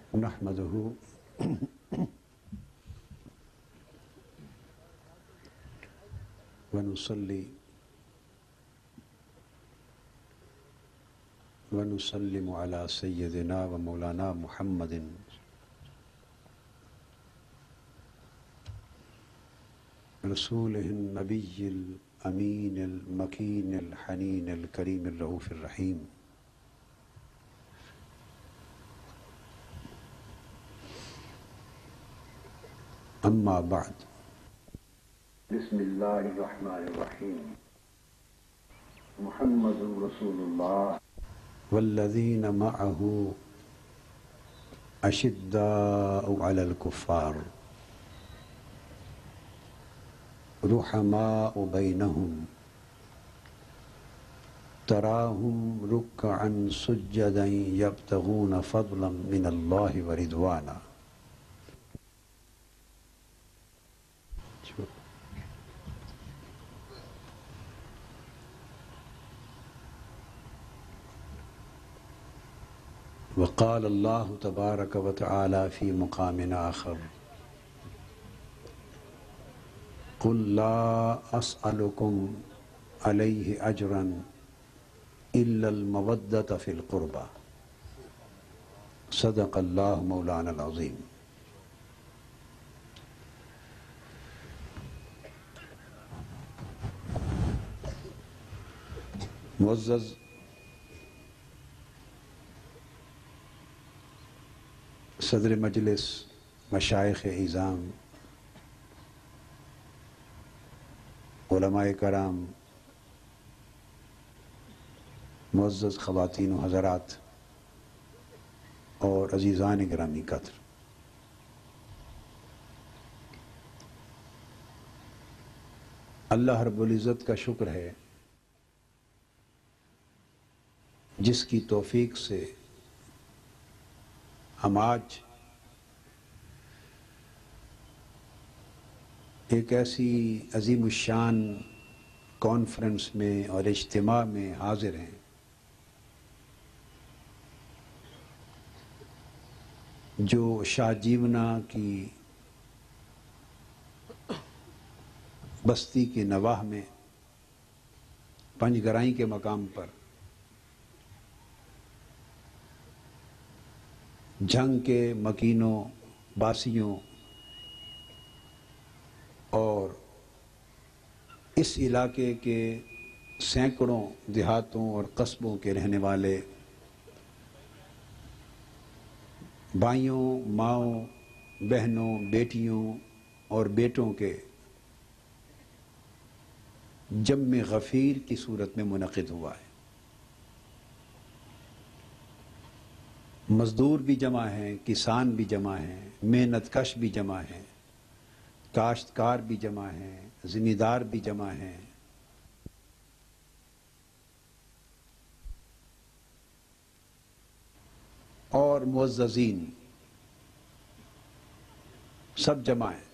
نحمده ونصلي ونسلم على سيدنا ومولانا محمد رسوله النبي الأمين المكين الحنين الكريم الرؤوف الرحيم. أما بعد، بسم الله الرحمن الرحيم. محمد رسول الله والذين معه أشداء على الكفار رحماء بينهم تراهم ركعا سجدا يبتغون فضلا من الله ورضوانا. وقال الله تبارك وتعالى في مقام آخر: قل لا أسألكم عليه أجرا إلا المودة في القربى. صدق الله مولانا العظيم. معزز صدر مجلس، مشائخ اعظام، علماء کرام، معزز خواتین و حضرات اور عزیزان گرامی قدر، اللہ رب العزت کا شکر ہے جس کی توفیق سے ہم آج ایک ایسی عظیم الشان کانفرنس میں اور اجتماع میں حاضر ہیں جو شاہ جیونا کی بستی کے نواح میں پنج گرائی کے مقام پر جنگ کے مکینوں، باسیوں اور اس علاقے کے سینکڑوں دیہاتوں اور قصبوں کے رہنے والے بھائیوں، ماؤں، بہنوں، بیٹیوں اور بیٹوں کے جمع غفیر کی صورت میں منعقد ہوا ہے. مزدور بھی جمع ہیں، کسان بھی جمع ہیں، محنت کش بھی جمع ہیں، کاشتکار بھی جمع ہیں، زمیندار بھی جمع ہیں، اور معززین سب جمع ہیں.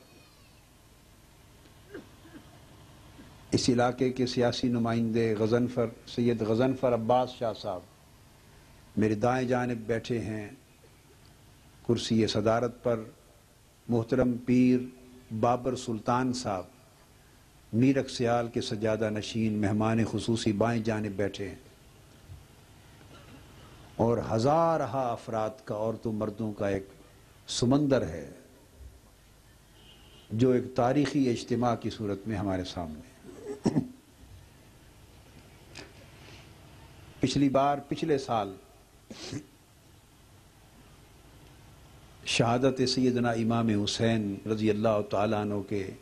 اس علاقے کے سیاسی نمائندے غضنفر سید غضنفر عباس شاہ صاحب میرے دائیں جانب بیٹھے ہیں. کرسی صدارت پر محترم پیر بابر سلطان صاحب میرک سیال کے سجادہ نشین مہمان خصوصی بائیں جانب بیٹھے ہیں، اور ہزارہ افراد کا، عورتوں مردوں کا ایک سمندر ہے جو ایک تاریخی اجتماع کی صورت میں ہمارے سامنے. پچھلے سال شہادت سیدنا امام حسین رضی اللہ تعالیٰ عنہ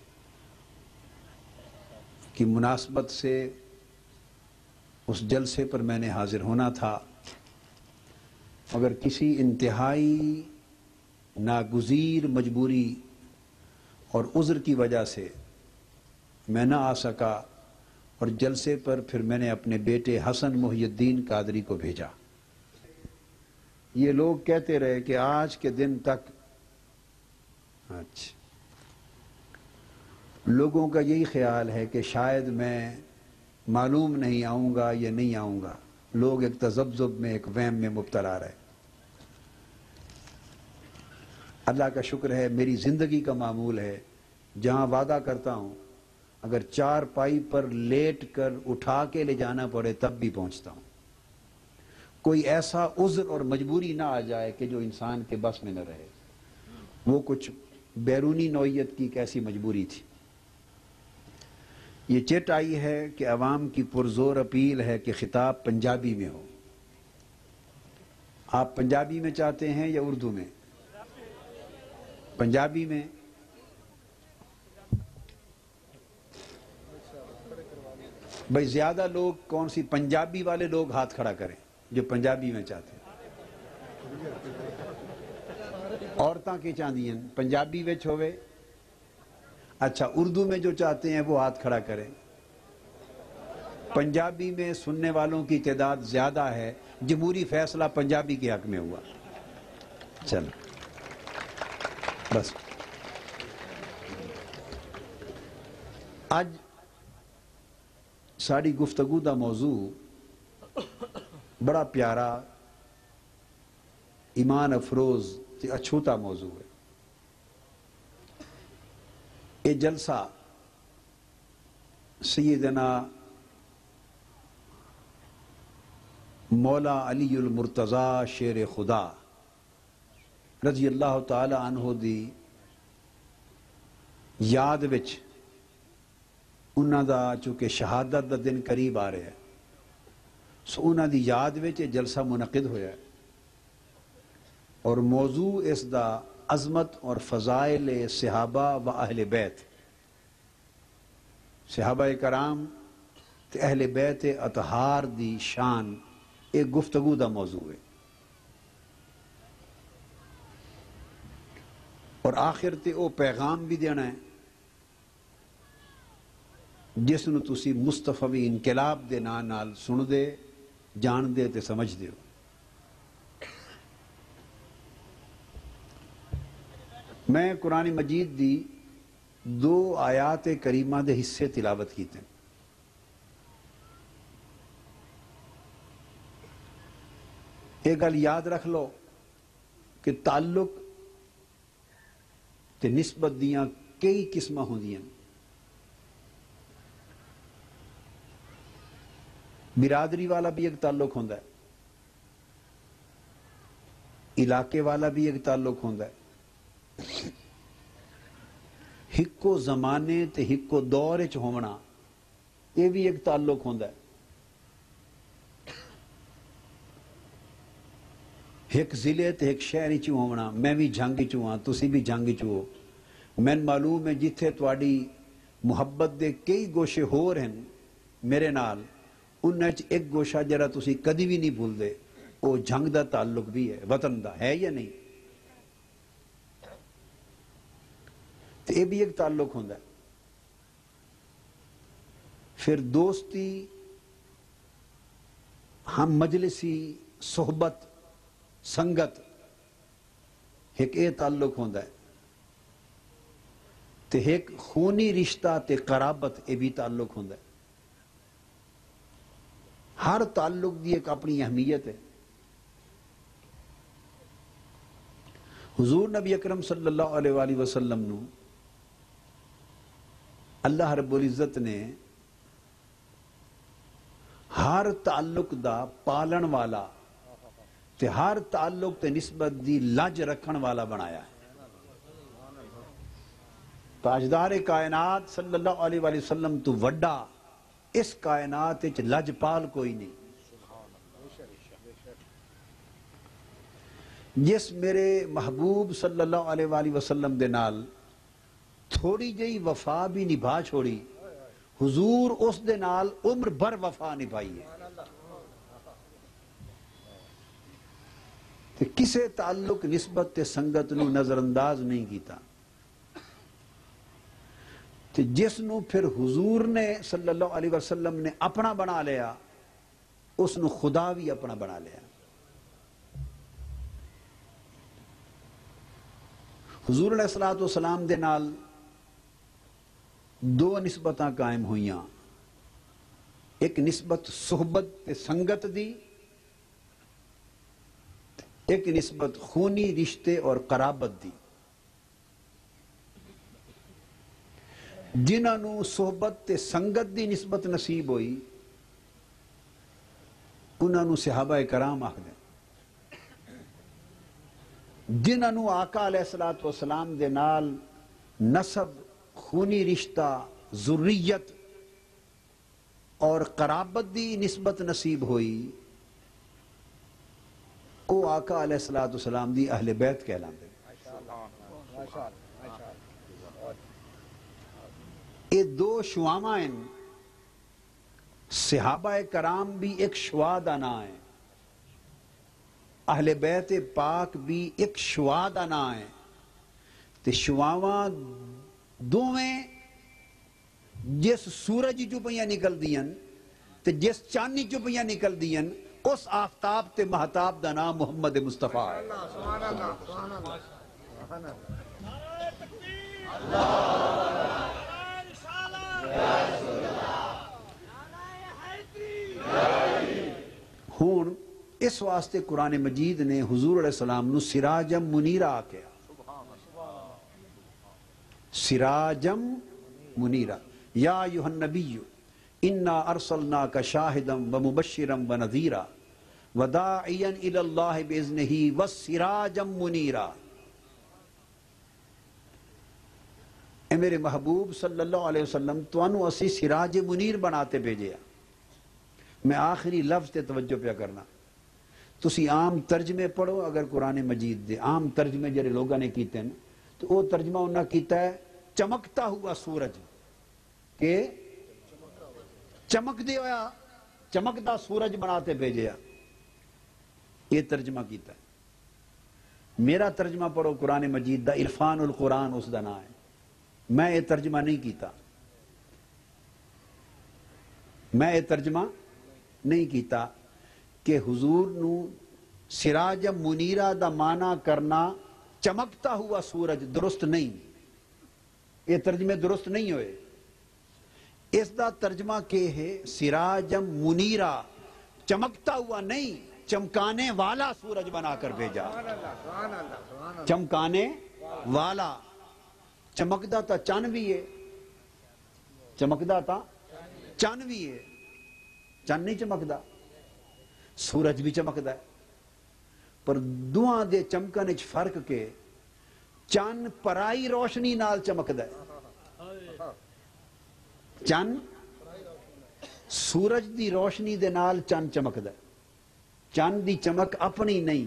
کی مناسبت سے اس جلسے پر میں نے حاضر ہونا تھا، مگر کسی انتہائی ناگزیر مجبوری اور عذر کی وجہ سے میں نہ آ سکا، اور جلسے پر پھر میں نے اپنے بیٹے حسن محی الدین قادری کو بھیجا. یہ لوگ کہتے رہے کہ آج کے دن تک لوگوں کا یہی خیال ہے کہ شاید میں معلوم نہیں آؤں گا یا نہیں آؤں گا. لوگ ایک تذبذب میں، ایک وہم میں مبتلا رہے. اللہ کا شکر ہے میری زندگی کا معمول ہے، جہاں وعدہ کرتا ہوں اگر 4 پائی پر لیٹ کر اٹھا کے لے جانا پڑے تب بھی پہنچتا ہوں۔ کوئی ایسا عذر اور مجبوری نہ آ جائے کہ جو انسان کے بس میں نہ رہے۔ وہ کچھ بیرونی نوعیت کی کیسی مجبوری تھی۔ یہ چٹ آئی ہے کہ عوام کی پرزور اپیل ہے کہ خطاب پنجابی میں ہو۔ آپ پنجابی میں چاہتے ہیں یا اردو میں؟ پنجابی میں۔ بھائی زیادہ لوگ کون سی پنجابی والے لوگ ہاتھ کھڑا کریں جو پنجابی میں چاہتے ہیں۔ عورتاں کی چاندیاں پنجابی وچ ہوئے۔ اچھا اردو میں جو چاہتے ہیں وہ ہاتھ کھڑا کریں۔ پنجابی میں سننے والوں کی تعداد زیادہ ہے، جمہوری فیصلہ پنجابی کے حق میں ہوا۔ چلو بس آج ساری گفتگو دا موضوع بڑا پیارا، ایمان افروز تے اچھوتا موضوع ہے۔ یہ جلسہ سیدنا مولا علی المرتضی شیر خدا رضی اللہ تعالی عنہ دی یاد وچ انہاں دا چونکہ شہادت دا دن قریب آ رہا ہے، سو انہاں دی یاد وچ یہ جلسہ منعقد ہویا ہے، اور موضوع اس دا عظمت اور فضائل صحابہ و اہل بیت، صحابہ کرام تے اہل بیت اطہار دی شان ایک گفتگو دا موضوع ہے۔ اور آخر تے او پیغام بھی دینا ہے جس نو تسی مصطفی انقلاب دے نام نال سن دے، جان دے تے سمجھ دے ہو۔ میں قرآن مجید دی 2 آیات کریمہ دے حصے تلاوت کیتے ہیں۔ ایک گل یاد رکھ لو کہ تعلق تے نسبت دیاں کئی قسمہ ہوندیاں۔ برادری والا بھی ایک تعلق ہوندا ہے، علاقے والا بھی ایک تعلق ہوندا ہے، ہکو زمانے تے ہکو دور وچ ہونا یہ بھی ایک تعلق ہوندا ہے۔ ایک ضلع تے ایک شہر چ ہونا، میں بھی جنگ چ ہاں تسی بھی جنگ چ ہو، میں معلوم ہے جتھے تواڈی محبت دے کئی گوشے ہور ہیں میرے نال، انہاں وچ ایک گوشہ جڑا تسی کدی بھی نہیں بھول دے، وہ جنگ دا تعلق بھی ہے، وطن دا ہے یا نہیں؟ تو یہ بھی ایک تعلق ہوندا ہے۔ پھر دوستی، ہم مجلسی، صحبت، سنگت، ایک یہ تعلق ہوندا ہے۔ تے ایک خونی رشتہ تے قرابت یہ بھی تعلق ہوندا ہے۔ ہر تعلق دی ایک اپنی اہمیت ہے۔ حضور نبی اکرم صلی اللہ علیہ وآلہ وسلم نو اللہ رب العزت نے ہر تعلق دا پالن والا تے ہر تعلق تے نسبت دی لج رکھن والا بنایا ہے۔ تاجدار کائنات صلی اللہ علیہ وآلہ وسلم تو وڈا اس کائنات وچ لج پال کوئی نہیں۔ جس میرے محبوب صلی اللہ علیہ وآلہ وسلم دے نال تھوڑی جئی وفا بھی نبھا چھوڑی، حضور اس دے نال عمر بھر وفا نبھائی ہے۔ تے کسے تعلق نسبت تے سنگت نو نظر انداز نہیں کیتا۔ تے جس نو پھر حضور نے صلی اللہ علیہ وسلم نے اپنا بنا لیا، اس نو خدا بھی اپنا بنا لیا۔ حضور علیہ السلام دے نال 2 نسبتاں قائم ہوئیاں، ایک نسبت صحبت تے سنگت دی، ایک نسبت خونی رشتے اور قرابت دی۔ جنہاں نو صحبت تے سنگت دی نسبت نصیب ہوئی انہاں نو صحابہ کرام آکھدے جنہاں نو آقا علیہ السلام دے نال نسب خونی رشتہ ذریت اور قرابت دی نسبت نصیب ہوئی او آقا علیہ السلام دی اہل بیت کہلاندے یہ دو شعامہ ہیں صحابہ کرام بھی ایک شعاع دا نام ہے اہل بیت پاک بھی ایک شعاع دا نام ہے تے شعاواں دوویں جس سورج جو پہیاں نکل دیاں تے جس چاندنی جو پہیاں نکل دیاں اس آفتاب تے مہتاب دا نام محمد مصطفیٰ ہے ہون اس واسطے قرآن مجید نے حضور علیہ السلام نو سراجم منیرہ آکیا سراجم منیرہ یا ایوہ النبی انا ارسلناک شاہدم ومبشرم ونذیرہ وداعیا الی اللہ باذنہ وسراجم منیرہ اے میرے محبوب صلی اللہ علیہ وسلم تو انو اسی سراج منیر بناتے بھیجے میں آخری لفظ تے توجہ پہ کرنا تسی عام ترجمے پڑھو اگر قرآن مجید دے عام ترجمے جڑے لوگاں نے کیتے ہیں تو وہ ترجمہ انہاں کیتا ہے چمکتا ہوا سورج کہ چمک دے ہویا چمکتا سورج بناتے بھیجے یہ ترجمہ کیتا ہے میرا ترجمہ پڑھو قرآن مجید دا عرفان القرآن اس دا نام ہے میں یہ ترجمہ نہیں کیتا میں یہ ترجمہ نہیں کیتا کہ حضور نو سراج منیرہ دا معنی کرنا چمکتا ہوا سورج درست نہیں یہ ترجمے درست نہیں ہوئے اس دا ترجمہ کہ ہے سراج منیرہ چمکتا ہوا نہیں چمکانے والا سورج بنا کر بھیجا چمکانے والا چمکدا تا چن بھی ہے چمکدا تا چن بھی ہے چن نہیں چمکدا سورج بھی چمکدا ہے پر دعا دے چمکن اچ فرق کے چن پرائی روشنی نال چمکدا ہے چن سورج دی روشنی دے نال چن چمکدا ہے چن دی چمک اپنی نہیں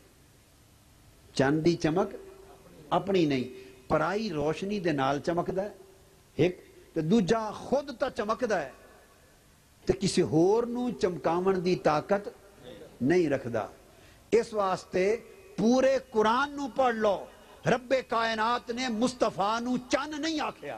چن دی چمک اپنی نہیں پرائی روشنی دے نال چمکدا ہے ایک تے دوجا خود تا چمکدا ہے تے کسی ہور نو چمکاون دی طاقت نہیں رکھدا اس واسطے پورے قرآن نو پڑھ لو رب کائنات نے مصطفیٰ نو چن نہیں آکھیا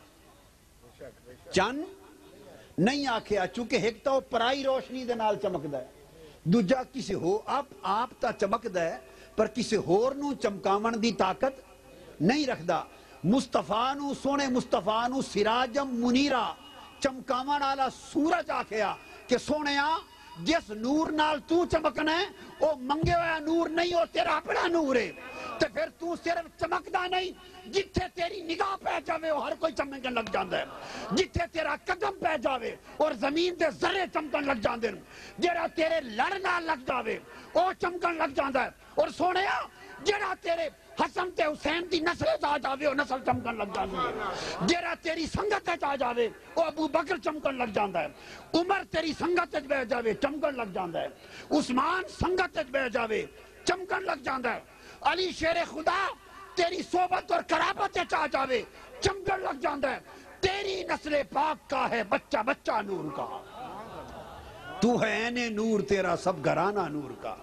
چن نہیں آکھیا چونکہ ایک تو پرائی روشنی دے نال چمکدا ہے دوجا کسی ہو آپ تا چمکدا ہے پر کسی ہور نو چمکاون دی طاقت نہیں رکھدا مصطفیٰ نو سونے مصطفیٰ نو سراجم منیرہ چمکاون والا سورج آکھیا کہ سونیا جس نور نال تو چمکنا ہے وہ منگے ہوا نور نہیں ہو تیرا اپنا نور ہے تو پھر تو صرف چمکدا نہیں جتھے تیری نگاہ پہ جاوے وہ ہر کوئی چمکن لگ جاندہ ہے جتھے تیرا قدم پہ جاوے اور زمین دے ذرے چمکن لگ جاندے ہیں جیڑا تیرے لڑنا لگ جاوے وہ چمکن لگ جاندہ ہے اور سونیا جیڑا تیرے حسن تے حسین دی نسل آ جاوے وہ نسل چمکن لگ جاندی ہے جیڑا تیری سنگت آ جاوے وہ ابو بکر چمکن لگ جاندہ ہے عمر تیری سنگت بہ جاوے چمکن لگ جاندہ ہے عثمان سنگت بہ جاوے چمکن لگ جاندہ ہے علی شیر خدا تیری صحبت اور قرابت آ جاوے چمکن لگ جاندہ ہے تیری نسل پاک کا ہے بچہ بچہ نور کا تو ہے عین نور تیرا سب گھرانہ نور کا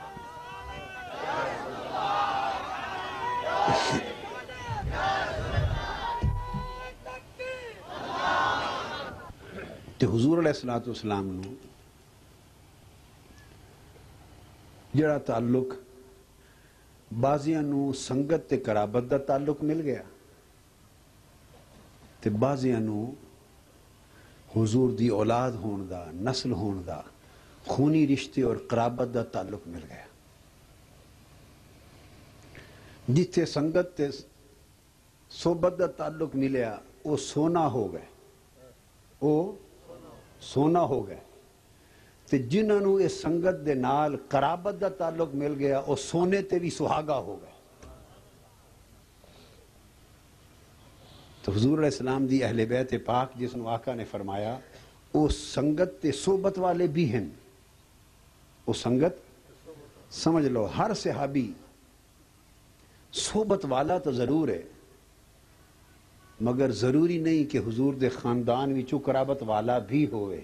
تے حضور علیہ السلام نو جڑا تعلق بازیاں نو سنگت تے قرابت دا تعلق مل گیا تے بازیاں نو حضور دی اولاد ہون دا نسل ہون دا خونی رشتے اور قرابت دا تعلق مل گیا جتھے سنگت تے صحبت دا تعلق ملیا وہ سونا ہو گئے، وہ سونا ہو گئے، تے جنہاں نوں اس سنگت دے نال قرابت دا تعلق مل گیا وہ سونے تے بھی سہاگا ہو گئے۔ تو حضور علیہ السلام دی اہل بیت پاک جس نو آقا نے فرمایا وہ سنگت تے صحبت والے بھی ہیں، وہ سنگت سمجھ لو ہر صحابی صحبت والا تو ضرور ہے، مگر ضروری نہیں کہ حضور دے خاندان وچوں قرابت والا بھی ہوئے،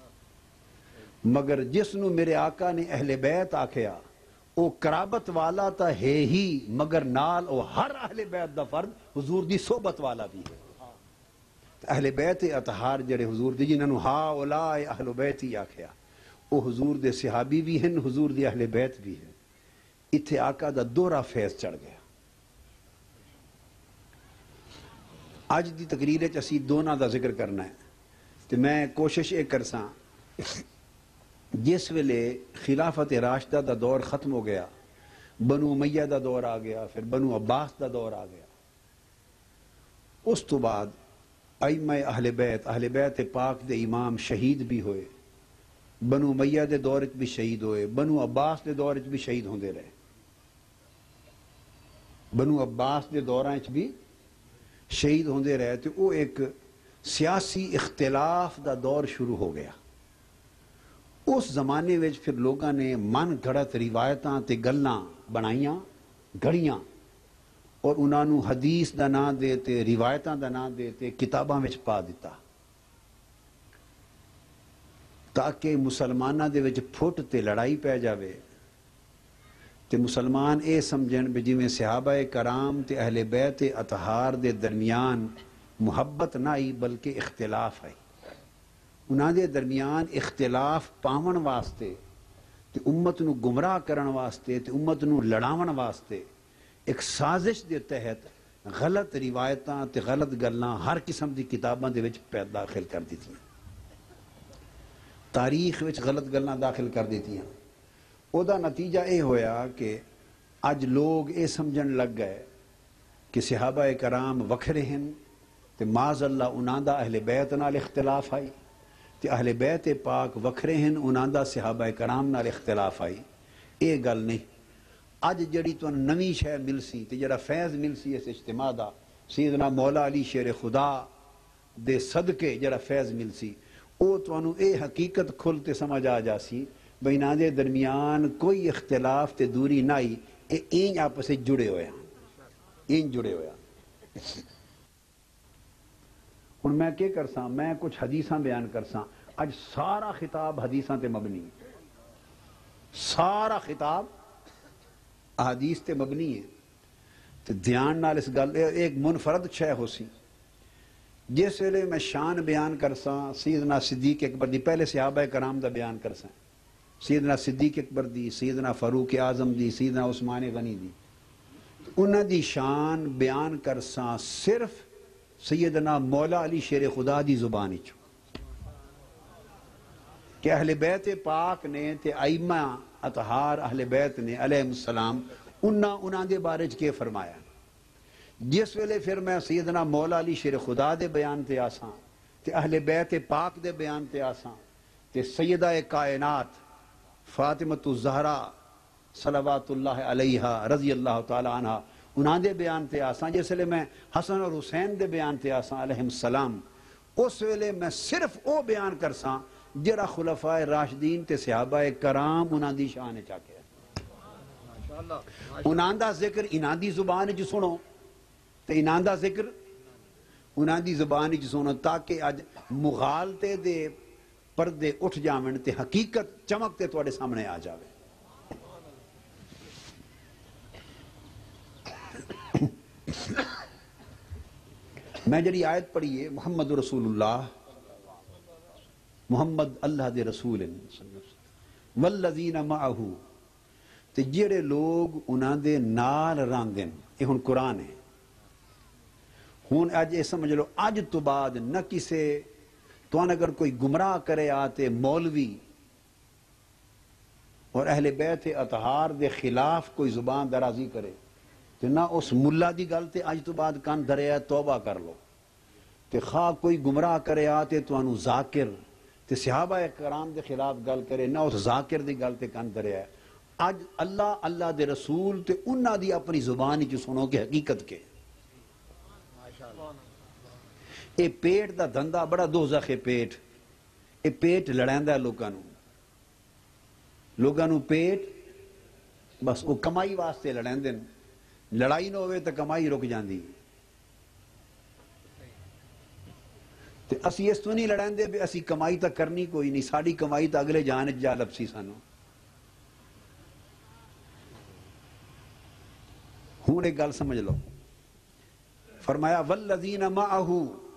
مگر جس نو میرے آقا نے اہل بیت آکھیا وہ قرابت والا تا ہے ہی، مگر نال وہ ہر اہل بیت دا فرد حضور دی صحبت والا بھی ہے۔ اہل بیت اطہار جڑے حضور دی جنہاں نو ہا اولائے اہل بیت ہی آکھیا، وہ حضور دے صحابی بھی ہیں، حضور دی اہل بیت بھی ہیں۔ اتھے آقا دا دورہ فیض چڑھ گیا۔ آج دی تقریر وچ اسی دونوں دا ذکر کرنا ہے، تو میں کوشش یہ کرساں جس ویلے خلافت راشدہ دا دور ختم ہو گیا، بنو امیہ دا دور آ گیا، پھر بنو عباس دا دور آ گیا، اس تو بعد ائمہ اہل بیت پاک دے امام شہید بھی ہوئے، بنو امیہ دے دور وچ بھی شہید ہوئے، بنو عباس دے دور وچ بھی شہید ہوندے رہے، بنو عباس دے دوراں وچ بھی شہید ہوندے رہے، تو وہ ایک سیاسی اختلاف دا دور شروع ہو گیا۔ اس زمانے وچ پھر لوگاں نے من گھڑت روایتاں تے گلاں بنائیاں گھڑیاں، اور انہاں نوں حدیث دا نام دے تے روایتاں دا نام دے تے کتاباں وچ پا دیتا، تاکہ مسلماناں دے وچ پھٹ تے لڑائی پہ جاوے، تے مسلمان اے سمجھن بھی جویں صحابہ کرام تے اہل بیت اطہار دے درمیان محبت نہ آئی بلکہ اختلاف آئی۔ انہاں دے درمیان اختلاف پاون واسطے تے امت نو گمراہ کرن واسطے تے امت نو لڑاون واسطے ایک سازش دے تحت غلط روایتاں تے غلط گلاں ہر قسم دی کتاباں دے وچ داخل کر دیتیاں، تاریخ وچ غلط گلاں داخل کر دیتیاں۔ او دا نتیجہ اے ہویا کہ اج لوگ اے سمجھن لگ گئے کہ صحابہ کرام وکھرے ہیں، تے معاذ اللہ انہاں دا اہل بیت نال اختلاف آئی، تے اہل بیت پاک وکھرے ہیں انہاں دا صحابہ کرام نال اختلاف آئی۔ اے گل نہیں، اج جڑی تو نویں شے مل سی تے جڑا فیض مل سی اس اجتماع دا، سیدنا مولا علی شیر خدا دے صدقے جڑا فیض مل سی، او تو اے حقیقت کھل تے سمجھ آ جا سی بھئی انہاں دے درمیان کوئی اختلاف تے دوری نہ آئی، اے اینج آپس سے جڑے ہویا، اینج جڑے ہویا۔ ہن میں کیا کرساں، میں کچھ حدیثاں بیان کرساں۔ اج سارا خطاب حدیثاں تے مبنی ہے، سارا خطاب احادیث تے مبنی ہے، تے دھیان نال اس گل ایک منفرد شے ہو سی۔ جس ویلے میں شان بیان کرساں سیدنا صدیق اکبر دی، پہلے صحابہ کرام دا بیان کرساں، سیدنا صدیق اکبر دی، سیدنا فاروق اعظم دی، سیدنا عثمان غنی دی، انہاں دی شان بیان کرساں صرف سیدنا مولا علی شیر خدا دی زبان وچ، کہ اہل بیت پاک نے تے ائمہ اطہار اہل بیت نے علیہ السلام انہاں دے بارے وچ کے فرمایا۔ جس ویلے پھر میں سیدنا مولا علی شیر خدا دے بیان تے آساں تے اہل بیت پاک دے بیان تے آساں تے سیدہ کائنات فاطمۃ الزہرا صلوات اللہ علیہا رضی اللہ تعالی عنہ انہاں دے بیان تے آساں، جس ویلے میں حسن اور حسین دے بیان تے آساں علیہم السلام، اس ویلے میں صرف او بیان کرساں جڑا خلفاء راشدین تے صحابہ کرام انہاں دی شان وچ آکھیا، انہاں دا ذکر انہاں دی زبان وچ سنو تے انہاں دا ذکر انہاں دی زبان وچ سنو، تاکہ اج مغالطے دے پردے اٹھ جاون تے حقیقت چمک تے تواڈے سامنے آ جاوے۔ میں جڑی آیت پڑھی ہے محمد رسول اللہ، محمد اللہ دے رسول والذین معہ، تے جڑے لوگ انہاں دے نال راندن، یہ ہن قرآن ہے۔ ہن اج یہ سمجھ لو اج تو بعد نہ کسے تو اگر کوئی گمراہ کرے آتے مولوی اور اہل بیت اطہار دے خلاف کوئی زبان درازی کرے تو نہ اس ملا دی گل تے اج تو بعد کان دھریا توبہ کر لو، تے خواہ کوئی گمراہ کرے آتے تو انو ذاکر تے صحابہ کرام دے خلاف گل کرے نہ اس ذاکر دی گل تے کن دریا ہے. اج اللہ دے رسول تے انہاں دی اپنی زبان ہی سنو کہ حقیقت کے اے پیٹ دا دھندا بڑا دوزخ ہے. پیٹ لڑیندا ہے لوگاں نو پیٹ بس وہ کمائی واسطے لڑیندے. لڑائی نہ ہوئے تو کمائی رک جاندی. تے اسی اس تو نہیں لڑیندے بھی اسی کمائی تا کرنی کوئی نہیں. ساڑی کمائی تا اگلے جان جا لپسی سانو. ہوں ایک گل سمجھ لو. فرمایا والذین معہو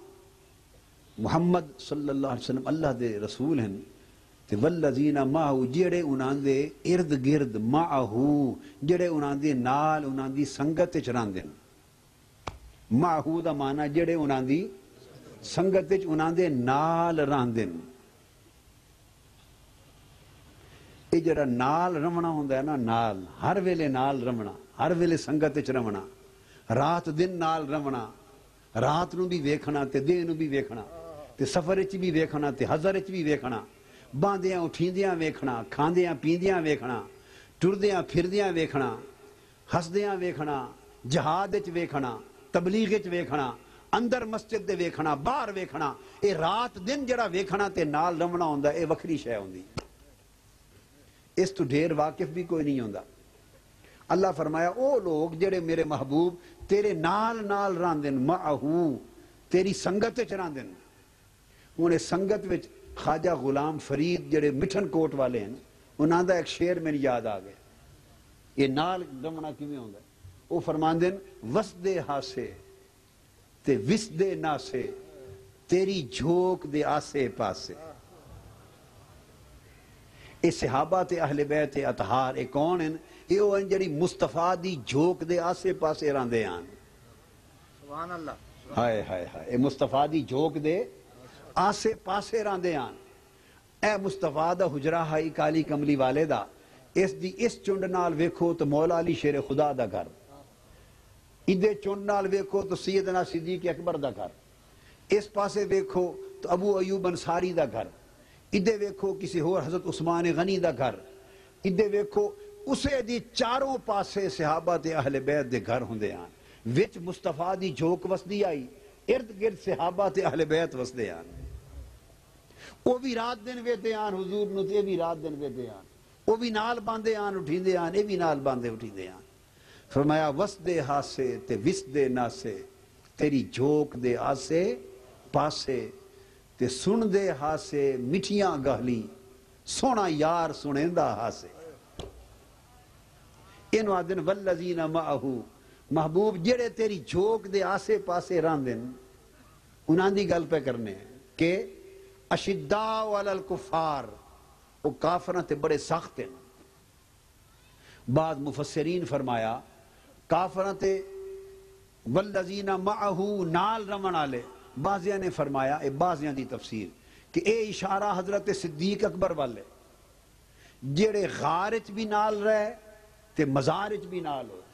محمد صلی اللہ علیہ وسلم اللہ دے رسول ہیں. تے والذین معہو جڑے انہاں دے ارد گرد معہو جڑے انہاں دے نال انہاں دی سنگت وچ رہندے. معہو دا معنی جڑے انہاں دی سنگت وچ انہاں دے نال رہندے. اے جڑا نال رمنا ہوندا ہے نا نال ہر ویلے نال رمنا ہر ویلے سنگت وچ رمنا رات دن نال رمنا رات نو بھی ویکھنا تے دن نو بھی ویکھنا تے سفر وچ بھی ویکھنا تے حضر وچ بھی ویکھنا باندیاں اٹھیندیاں ویکھنا کھاندیاں پیندیاں ویکھنا ٹردیاں پھردیاں ویکھنا ہسدیاں ویکھنا جہاد وچ ویکھنا تبلیغ وچ ویکھنا اندر مسجد دے ویکھنا باہر ویکھنا. اے رات دن جڑا ویکھنا تے نال رمنا ہوندا اے وکھری شے ہوندی. اس تو ڈھیر واقف بھی کوئی نہیں ہوندا. اللہ فرمایا او لوگ جڑے میرے محبوب تیرے نال نال راندن معہو تیری سنگت وچ راندن. انہیں سنگت وچ خواجہ غلام فرید جڑے مٹھن کوٹ والے ہیں انہاں دا ایک شعر میری یاد آ گیا. یہ نال رمنا کیویں ہوندا ہے؟ وہ فرماندن وسدے ہاسے تے وسدے ناسے تیری جھوک دے آسے پاسے. اے صحابہ تے اہل بیت اطہار اے کون ہیں؟ اے او ہیں جڑی مصطفیٰ دی جھوک دے آسے پاسے راندے آن. سبحان اللہ. ہائے ہائے ہائے اے مصطفیٰ دی جھوک دے آسے پاسے راندے آن. اے مصطفیٰ دا حجرہ ہائی کالی کملی والے دا اس چنڈ نال ویکھو تو مولا علی شیر خدا دا گھر. ادھے چنڈ نال ویکھو تو سیدنا صدیق اکبر دا گھر. اس پاسے ویکھو تو ابو ایوب انصاری دا گھر. ادھے ویکھو کسی اور حضرت عثمان غنی دا گھر. ادھے ویکھو اسے دی چاروں پاسے صحابہ تے اہل بیت دے گھر ہوندے آن. وچ مصطفیٰ دی جھوک وسدی آئی ارد گرد صحابہ تے اہل بیت وسدے آن. وہ بھی رات دن ویدے آن حضور نو تے بھی رات دن ویدے آن. وہ بھی نال باندے آن اٹھیندے آن. اے بھی نال باندے اٹھیندے آن. فرمایا وسدے ہاسے تے وسدے ناسے تیری جھوک دے آسے پاسے تے سن دے ہاسے مٹھیاں گہلی سونا یار سنیندا ہاسے. انو آدن والذین معہو محبوب جڑے تیری جھوک دے آسے پاسے راندن انہاں دی گل پہ کرنے کہ اشداء علی الکفار وہ کافراں تے بڑے سخت ہیں. بعض مفسرین فرمایا کافراں تے والذین معہو نال رمن والے. بعضیاں نے فرمایا اے بعضیاں دی تفسیر کہ اے اشارہ حضرت صدیق اکبر والے جڑے غار وچ بھی نال رہے تے مزار وچ بھی نال ہو.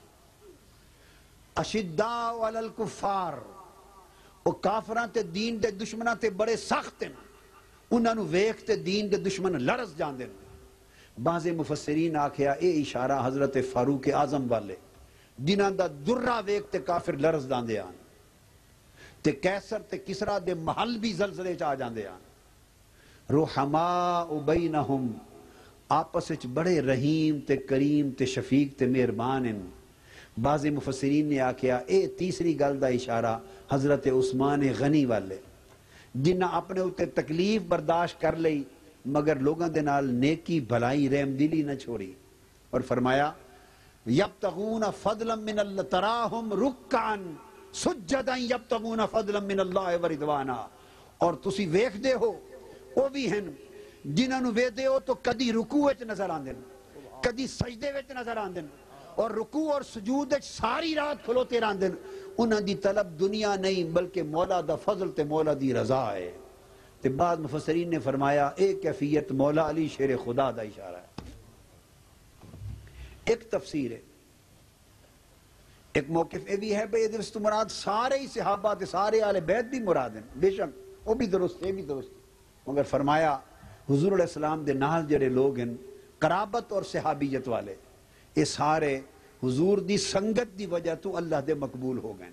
اشداء علی الکفار وہ کافراں تے دین دے دشمناں تے بڑے سخت ہیں. انہاں نو ویکھ تے دین دے دشمن لرز جاندے ہیں. بعض مفسرین آکھیا اے اشارہ حضرت فاروق اعظم والے جنہاں دا درہ ویکھ تے کافر لرز جاندے آن تے کیسر تے کسرا دے محل بھی زلزلے چ آ جاندے آن. رحماء بینہم آپس وچ بڑے رحیم تے کریم تے شفیق تے مہربان ہیں. بعض مفسرین نے آکھیا اے تیسری گل دا اشارہ حضرت عثمان غنی والے جنہ اپنے اتے تکلیف برداشت کر لئی مگر لوگاں دے نال نیکی بھلائی رحم دلی نہ چھوڑی. اور فرمایا یبتغون فضلا من اللہ تراہم رکعن سجدا یبتغون فضلا من اللہ ورضوانا. اور تسی ویکھ دے ہو وہ بھی ہیں جنہاں نو ویکھ دے ہو تو کدی رکوع وچ نظر آندے کدی سجدے وچ نظر آندے اور رکوع اور سجود وچ ساری رات کھلوتے رہندے. انہاں دی طلب دنیا نہیں بلکہ مولا دا فضل تے مولا دی رضا ہے. تے بعد مفسرین نے فرمایا اے کیفیت مولا علی شیر خدا دا اشارہ ہے. ایک تفسیر ہے ایک موقف یہ بھی ہے بھئی ادھر تو مراد سارے ہی صحابہ تے سارے آل بیت بھی مراد ہیں، بے شک وہ بھی درست ہے، بھی درست، مگر فرمایا حضور علیہ السلام دے نال جڑے لوگ ہیں قرابت اور صحابیت والے، یہ سارے حضور دی سنگت دی وجہ تو اللہ دے مقبول ہو گئے۔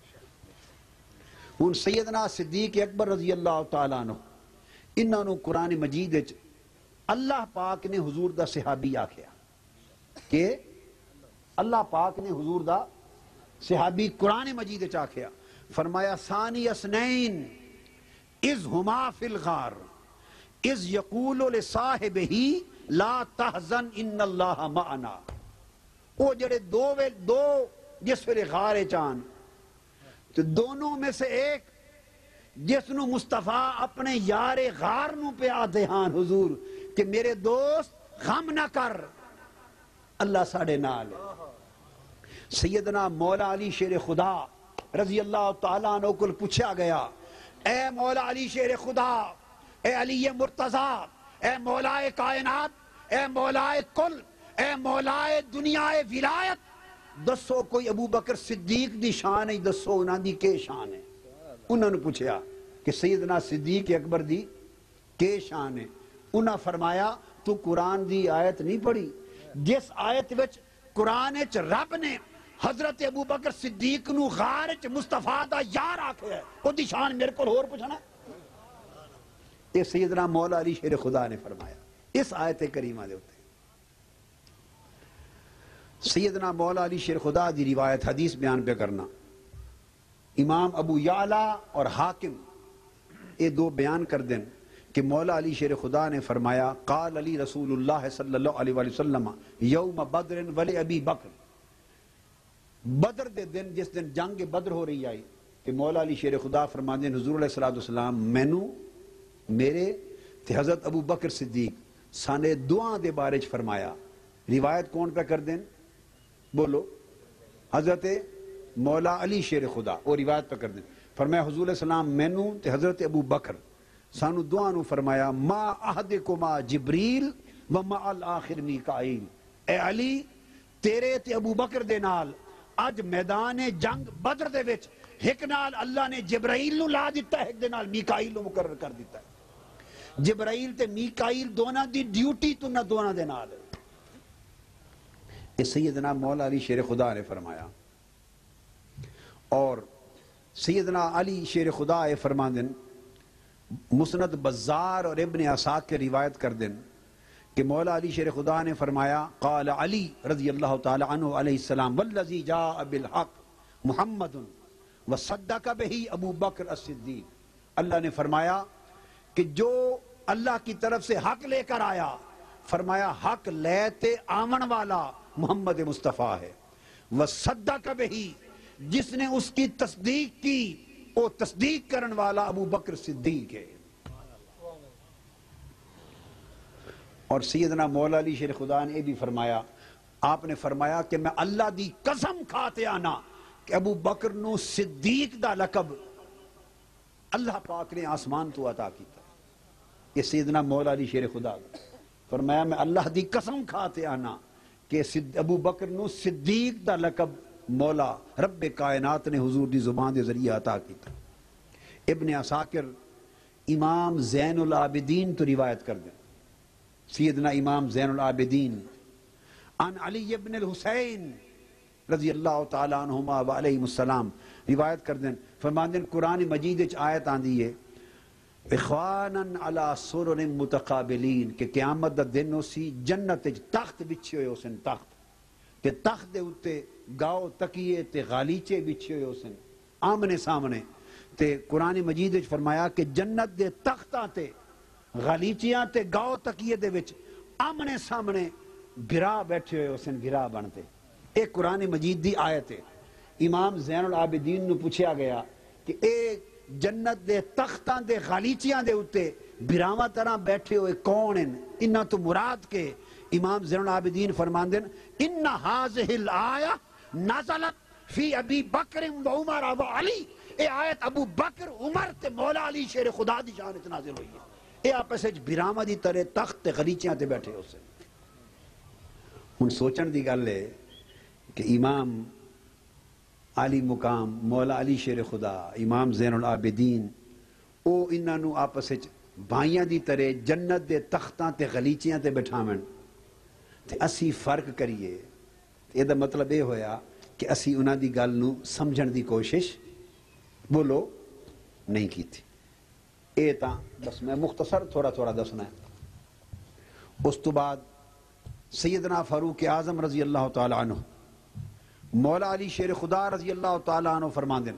ہن سیدنا صدیق اکبر رضی اللہ تعالیٰ عنہ انہوں نے قرآن مجید وچ اللہ پاک نے حضور دا صحابی آکھیا کہ اللہ پاک نے حضور دا صحابی قرآن مجید وچ آکھیا، فرمایا ثانی اثنین اذ ہما فی الغار اذ یقول لصاحبہ لا تحزن ان اللہ معنا۔ وہ جڑے دو جس ویلے غار چان تو دونوں میں سے ایک جس نو مصطفیٰ اپنے یار غار نو پہ آدھے ہاں حضور کہ میرے دوست غم نہ کر، اللہ ساڑھے نال ہے۔ سیدنا مولا علی شیر خدا رضی اللہ تعالیٰ عنہ کو پوچھا گیا، اے مولا علی شیر خدا، اے علی مرتضیٰ، اے مولا کائنات، اے مولا کل، اے مولا دنیا ولایت، دسو کوئی ابو بکر صدیق دی شان ہے، دسو انہاں دی کے شان ہے؟ انہوں نے پوچھا کہ سیدنا صدیق اکبر دی کے شان ہے؟ انہاں فرمایا تو قرآن دی آیت نہیں پڑھی جس آیت وچ قرآن وچ رب نے حضرت ابو بکر صدیق نو غار وچ مصطفیٰ دا یار آکھیا ہے، او دی شان میرے کو اور پوچھنا؟ یہ سیدنا مولا علی شیر خدا نے فرمایا اس آیت کریمہ دے ہوتے۔ سیدنا مولا علی شیر خدا دی روایت حدیث بیان پہ کرنا، امام ابو یعلا اور حاکم یہ دو بیان کر دیں کہ مولا علی شیر خدا نے فرمایا قال علی رسول اللہ صلی اللہ علیہ وسلم یوم بدر ولی ابی بکر، بدر دے دن جس دن جنگ بدر ہو رہی آئی کہ مولا علی شیر خدا فرما دیں حضور علیہ السلام مینو میرے تے حضرت ابو بکر صدیق سانے دعا دے بارے چ فرمایا۔ روایت کون پہ کر دیں؟ بولو، حضرت مولا علی شیر خدا، وہ روایت پہ کر دیں، فرمایا حضور علیہ السلام مینو تے حضرت ابو بکر سانو دعا نو فرمایا ما احدکما جبریل و ما الاخر میکائیل، اے علی تیرے تے ابو بکر دے نال اج میدان جنگ بدر دے وچ ایک نال اللہ نے جبرائیل نو لا دیتا ہے، ایک دے نال میکائیل نو مقرر کر دیتا ہے۔ جبرائیل تے میکائیل دونوں دی ڈیوٹی تو نہ دونوں دے نال ہے۔ یہ سیدنا مولا علی شیر خدا نے فرمایا، اور سیدنا علی شیر خدا یہ فرما دن مسند بزار اور ابن عساکر روایت کر دن کہ مولا علی شیر خدا نے فرمایا قال علی رضی اللہ تعالی عنہ علیہ السلام والذی جاء بالحق محمد وصدق بہی ابو بکر الصدیق، اللہ نے فرمایا کہ جو اللہ کی طرف سے حق لے کر آیا، فرمایا حق لیتے آمن والا محمد مصطفیٰ ہے، وصدق بہی جس نے اس کی تصدیق کی وہ تصدیق کرن والا ابو بکر صدیق ہے۔ اور سیدنا مولا علی شیر خدا نے یہ بھی فرمایا، آپ نے فرمایا کہ میں اللہ دی قسم کھاتے آنا کہ ابو بکر نو صدیق دا لقب اللہ پاک نے آسمان تو عطا کیتا۔ یہ سیدنا مولا علی شیر خدا فرمایا میں اللہ دی قسم کھاتے آنا کہ ابو بکر نو صدیق دا لقب مولا رب کائنات نے حضور دی زبان دے ذریعہ عطا کیتا۔ ابن عساکر امام زین العابدین تو روایت کر دیں، سیدنا امام زین العابدین عن علی ابن الحسین رضی اللہ تعالیٰ عنہما و علیہ السلام روایت کر دیں، فرمان دیں قرآن مجید وچ آیت آندی ہے اخواناً علی سرر متقابلین کہ قیامت دا دن اسی جنت تخت بچھے ہوئے اسن، تخت تے تخت دے اتے گاؤ تکیے تے غالیچے بچھے ہوئے اسن آمنے سامنے، تے قرآن مجید وچ فرمایا کہ جنت دے تختاں تے غالیچیاں تے گاؤ تکیے دے وچ آمنے سامنے گھرا بیٹھے ہوئے اسن، گھرا بنتے۔ ایک قرآن مجید دی آیت ہے۔ امام زین العابدین نو پوچھا گیا کہ ایک جنت دے تختاں دے غالیچیاں دے اتے براواں طرح بیٹھے ہوئے کون ہیں؟ انہاں تو مراد کے امام زین العابدین فرماندے ان هذه الآیہ نزلت فی ابی بکر و عمر و علی، اے آیت ابو بکر عمر تے مولا علی شیر خدا دی شان وچ نازل ہوئی ہے۔ اے آپس وچ براواں دی طرح تخت تے غالیچیاں تے بیٹھے ہو سے۔ ہن سوچن دی گل ہے کہ امام عالی مقام مولا علی شیر خدا امام زین العابدین او انہاں نو آپس وچ بھائیاں دی طرح جنت دے تختاں تے غلیچیاں تے بٹھاون تے اسی فرق کریے، اے دا مطلب اے ہویا کہ اسی انہاں دی گل نو سمجھن دی کوشش بولو نہیں کی تھی۔ اے تاں بس میں مختصر تھوڑا تھوڑا دسنا ہے۔ اس تو بعد سیدنا فاروق اعظم رضی اللہ تعالی عنہ مولا علی شیر خدا رضی اللہ تعالی عنہ فرماندن،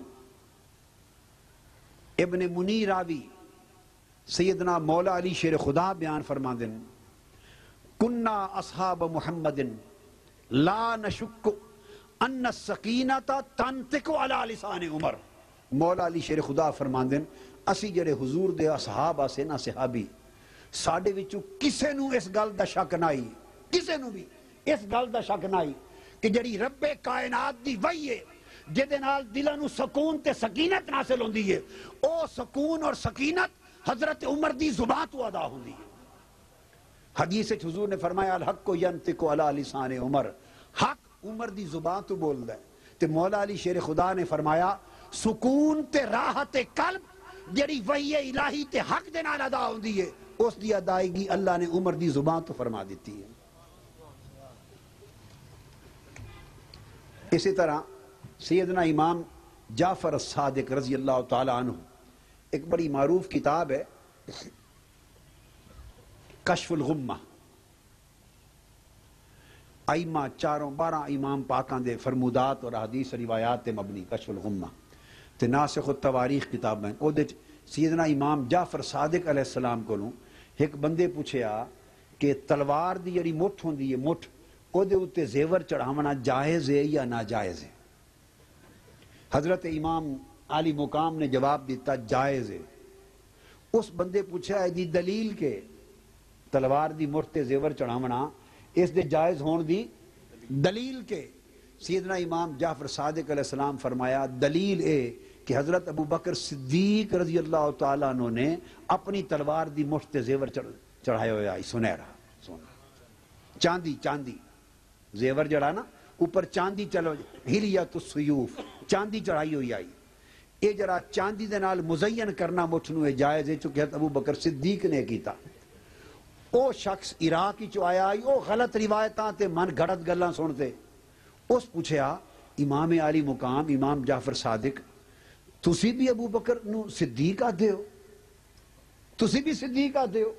ابن منی راوی سیدنا مولا علی شیر خدا بیان فرماندن، کننا اصحاب محمد لا نشک ان السکینۃ تنطق علی لسان عمر۔ مولا علی شیر خدا فرماندن اسی جڑے حضور دے اصحاب آسے نا صحابی ساڈے وچوں کسے نو اس گل دا شک نہ آئی، کسے نو بھی اس گل دا شک نہ آئی کہ جڑی رب کائنات دی وحی ہے جدے نال دلاں نو سکون تے سکینت حاصل ہوندی ہے، او سکون اور سکینت حضرت عمر دی زبان تو ادا ہوندی ہے۔ حدیث وچ حضور نے فرمایا الحق ینطق علی لسان عمر، حق عمر دی زبان تو بولدا ہے۔ تے مولا علی شیر خدا نے فرمایا سکون تے راحت قلب جڑی وحی الہی تے حق دے نال ادا ہوندی ہے اس دی ادائیگی اللہ نے عمر دی زبان تو فرما دیتی ہے۔ اسی طرح سیدنا امام جعفر الصادق رضی اللہ تعالی عنہ ایک بڑی معروف کتاب ہے کشف الغمہ، ائمہ چاروں 12 امام پاکاں دے فرمودات اور حدیث روایات تے مبنی کشف الغمہ تے ناسخ التواریخ کتاب ہیں۔ او دے سیدنا امام جعفر صادق علیہ السلام کو ایک بندے پوچھیا کہ تلوار دی جڑی مٹھ ہوندی ہے مٹھ او دے اوتے زیور چڑھاونا جائز ہے یا ناجائز ہے؟ حضرت امام عالی مقام نے جواب دیتا جائز ہے۔ اس بندے پوچھا ہے دی دلیل کے تلوار دی مٹھ تے زیور چڑھاونا اس دے جائز ہون دی دلیل کے؟ سیدنا امام جعفر صادق علیہ السلام فرمایا دلیل اے کہ حضرت ابو بکر صدیق رضی اللہ تعالیٰ عنہ نے اپنی تلوار دی مٹھ تے زیور چڑھائے ہوئے آئی، سنہرا سونا چاندی زیور جڑا نا اوپر چاندی چلو ہلیت السیوف چاندی چڑھائی ہوئی آئی، اے جرا چاندی دے نال مزین کرنا مٹھ نو جائز ہے چونکہ ابو بکر صدیق نے کیتا۔ او شخص عراق ہی چو آیا آئی او غلط روایتاں تے من گھڑت گلاں سنتے، اس پوچھیا امام عالی مقام امام جعفر صادق تسی بھی ابو بکر نو صدیق آدھے ہو، تسی بھی صدیق آدھے ہو؟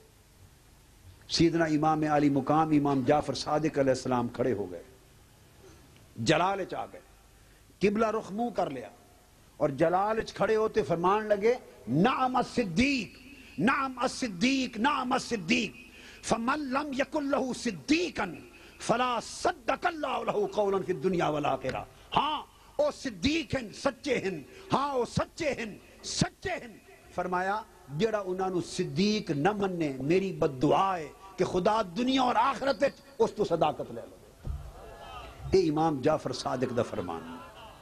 سیدنا امام عالی مقام امام جعفر صادق علیہ السلام کھڑے ہو گئے، جلال چ آ گئے، قبلہ رخ منہ کر لیا اور جلال چ کھڑے ہوتے فرمان لگے نعم الصدیق نعم الصدیق نعم الصدیق فمن لم یکن لہو صدیقا فلا صدق اللہ لہو قولا فی الدنیا والآخرہ۔ ہاں او صدیق ہیں سچے ہیں، ہاں او سچے ہیں سچے ہیں۔ فرمایا جڑا انہاں نو صدیق نہ مننے میری بد دعا ہے کہ خدا دنیا اور آخرت اس تو صداقت لے لو۔ اے امام جعفر صادق دا فرمان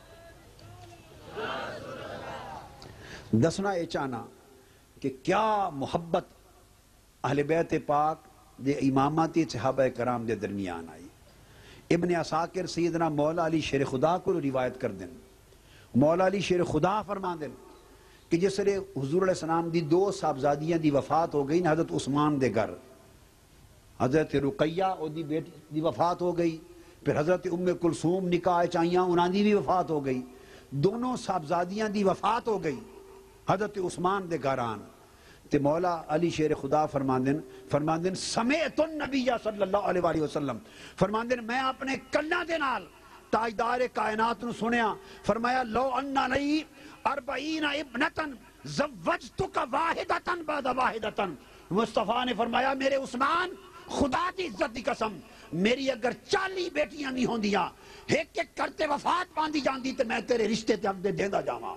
دسنا اے چاہنا کہ کیا محبت اہل بیت پاک دے اماماتی صحابہ کرام دے درمیان آئی۔ ابن عساکر سیدنا مولا علی شیر خدا کو روایت کر دیں، مولا علی شیر خدا فرما دیں کہ جس طرح حضور علیہ السلام دی 2 صاحبزادیاں دی وفات ہو گئی نا حضرت عثمان دے گھر، حضرت رقیہ او دی بیٹی دی وفات ہو گئی، پھر حضرت ام کلثوم نکاح چاہیاں انہاں دی بھی وفات ہو گئی، دونوں صاحبزادیاں دی وفات ہو گئی حضرت عثمان دے گھر آن تے مولا علی شیر خدا فرماندن سمیت النبی صلی اللہ علیہ وآلہ وسلم فرماندن میں اپنے کنا دے نال تاجدار کائنات نو سنیا، فرمایا لو انا لی 40 ابنتن زوجتک واحدتن بعد واحدتن۔ مصطفیٰ نے فرمایا میرے عثمان خدا دی عزت دی قسم میری اگر 40 بیٹیاں نہیں ہوندیاں ایک ایک کرتے وفات پاندی جاندی تے میں تیرے رشتے تے عقد دیندا جاواں۔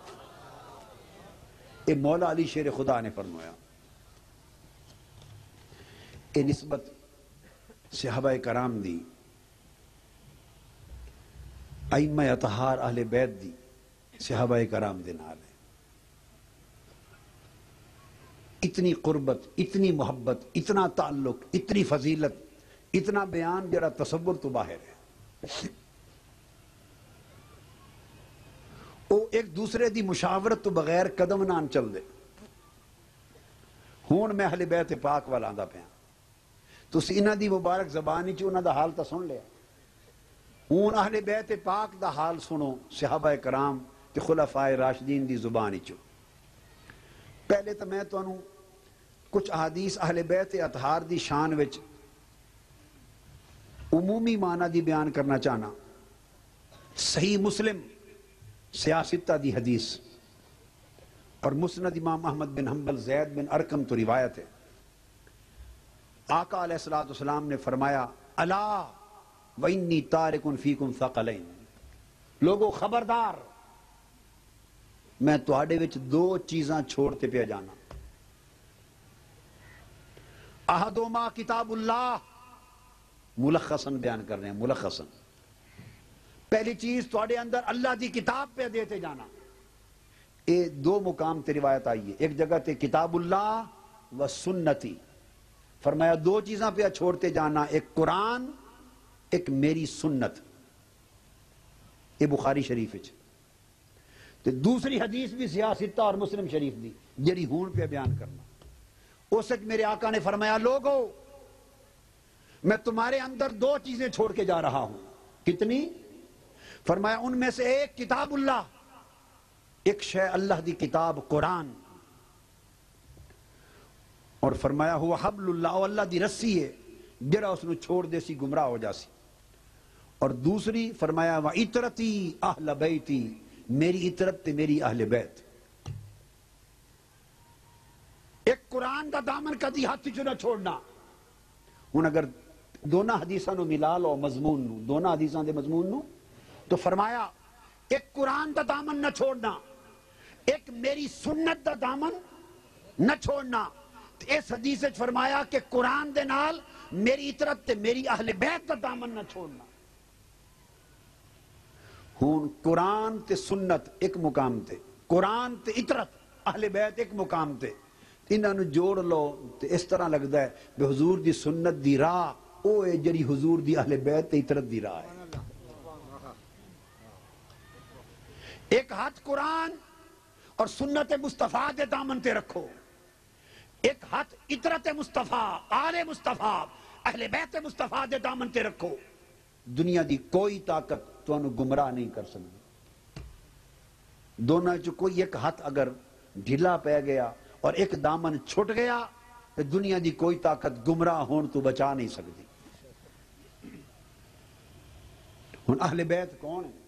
اے مولا علی شیر خدا نے فرمایا۔ اے نسبت صحابہ کرام دی ائمہ اطہار اہل بیت دی صحابہ کرام دے نال ہے۔ اتنی قربت، اتنی محبت، اتنا تعلق، اتنی فضیلت، اتنا بیان جڑا تصور تو باہر ہے۔ وہ ایک دوسرے دی مشاورت تو بغیر قدم نہ چل دے. ہون میں اہل بیت پاک والا آندا پیا تسی انہاں دی مبارک زبانی چ انہاں دا حال تا سن لیا. ہون اہل بیت پاک دا حال سنو صحابہ کرام تے خلفائے راشدین دی زبانی چ. پہلے تو میں تانوں کچھ احادیث اہل بیت اطہار دی شان وچ عمومی معنی دی بیان کرنا چاہنا. صحیح مسلم سیاستہ دی حدیث اور مسند امام احمد بن حنبل زید بن ارقم تو روایت ہے. آقا علیہ السلام نے فرمایا الا وانی تارک فیکم ثقلین، لوگو خبردار میں تواڈے وچ دو چیزاں چھوڑتے پیا جانا. احدہما کتاب اللہ، ملخصاً بیان کر رہے ہیں ملخصاً. پہلی چیز تواڈے اندر اللہ دی کتاب پہ دیتے جانا. یہ دو مقام تے روایت آئی ہے. ایک جگہ تے کتاب اللہ و سنتی، فرمایا دو چیزاں پہ چھوڑتے جانا، ایک قرآن ایک میری سنت. یہ بخاری شریف ہے. دوسری حدیث بھی سیاستہ اور مسلم شریف دی جڑی ہون پہ بیان کرنا. اس وقت میرے آقا نے فرمایا لوگو میں تمہارے اندر دو چیزیں چھوڑ کے جا رہا ہوں. کتنی؟ فرمایا ان میں سے ایک کتاب اللہ، ایک شے اللہ دی کتاب قرآن، اور فرمایا ہوا حبل اللہ، اور اللہ دی رسی ہے جڑا اس نے چھوڑ دے سی گمراہ ہو جا سی. اور دوسری فرمایا وَعِطْرَتِي أَهْلَ بَيْتِي، میری عطرت تے میری اہل بیت. ایک قرآن دا دامن کدی ہاتھ چ نہ چھوڑنا. ہن اگر دونوں حدیثاں نو ملا لو مضمون نو، دونوں حدیثاں دے مضمون نو، تو فرمایا ایک قرآن دا دامن نہ چھوڑنا، ایک میری سنت دا دامن نہ چھوڑنا. اس حدیث وچ فرمایا کہ قرآن دے نال میری عطرت تے میری اہل بیت دا دامن نہ چھوڑنا. ہون قرآن تے سنت ایک مقام تے، قرآن تے عطرت اہل بیت ایک مقام تے، انہاں نو جوڑ لو تے اس طرح لگدا ہے کہ حضور دی سنت دی راہ او ہے جڑی حضور دی اہل بیت تے عطرت دی راہ ہے. ایک ہاتھ قرآن اور سنت مصطفیٰ دے دامن تے رکھو، ایک ہاتھ عطرت مصطفیٰ آل مصطفیٰ اہل بیت مصطفیٰ دے دامن تے رکھو. دنیا دی کوئی طاقت تو انہوں گمراہ نہیں کر سکتی. دونوں جو کوئی ایک ہاتھ اگر ڈھیلا پہ گیا اور ایک دامن چھٹ گیا تو دنیا دی کوئی طاقت گمراہ ہون تو بچا نہیں سکتی. ہن اہل بیت کون ہے؟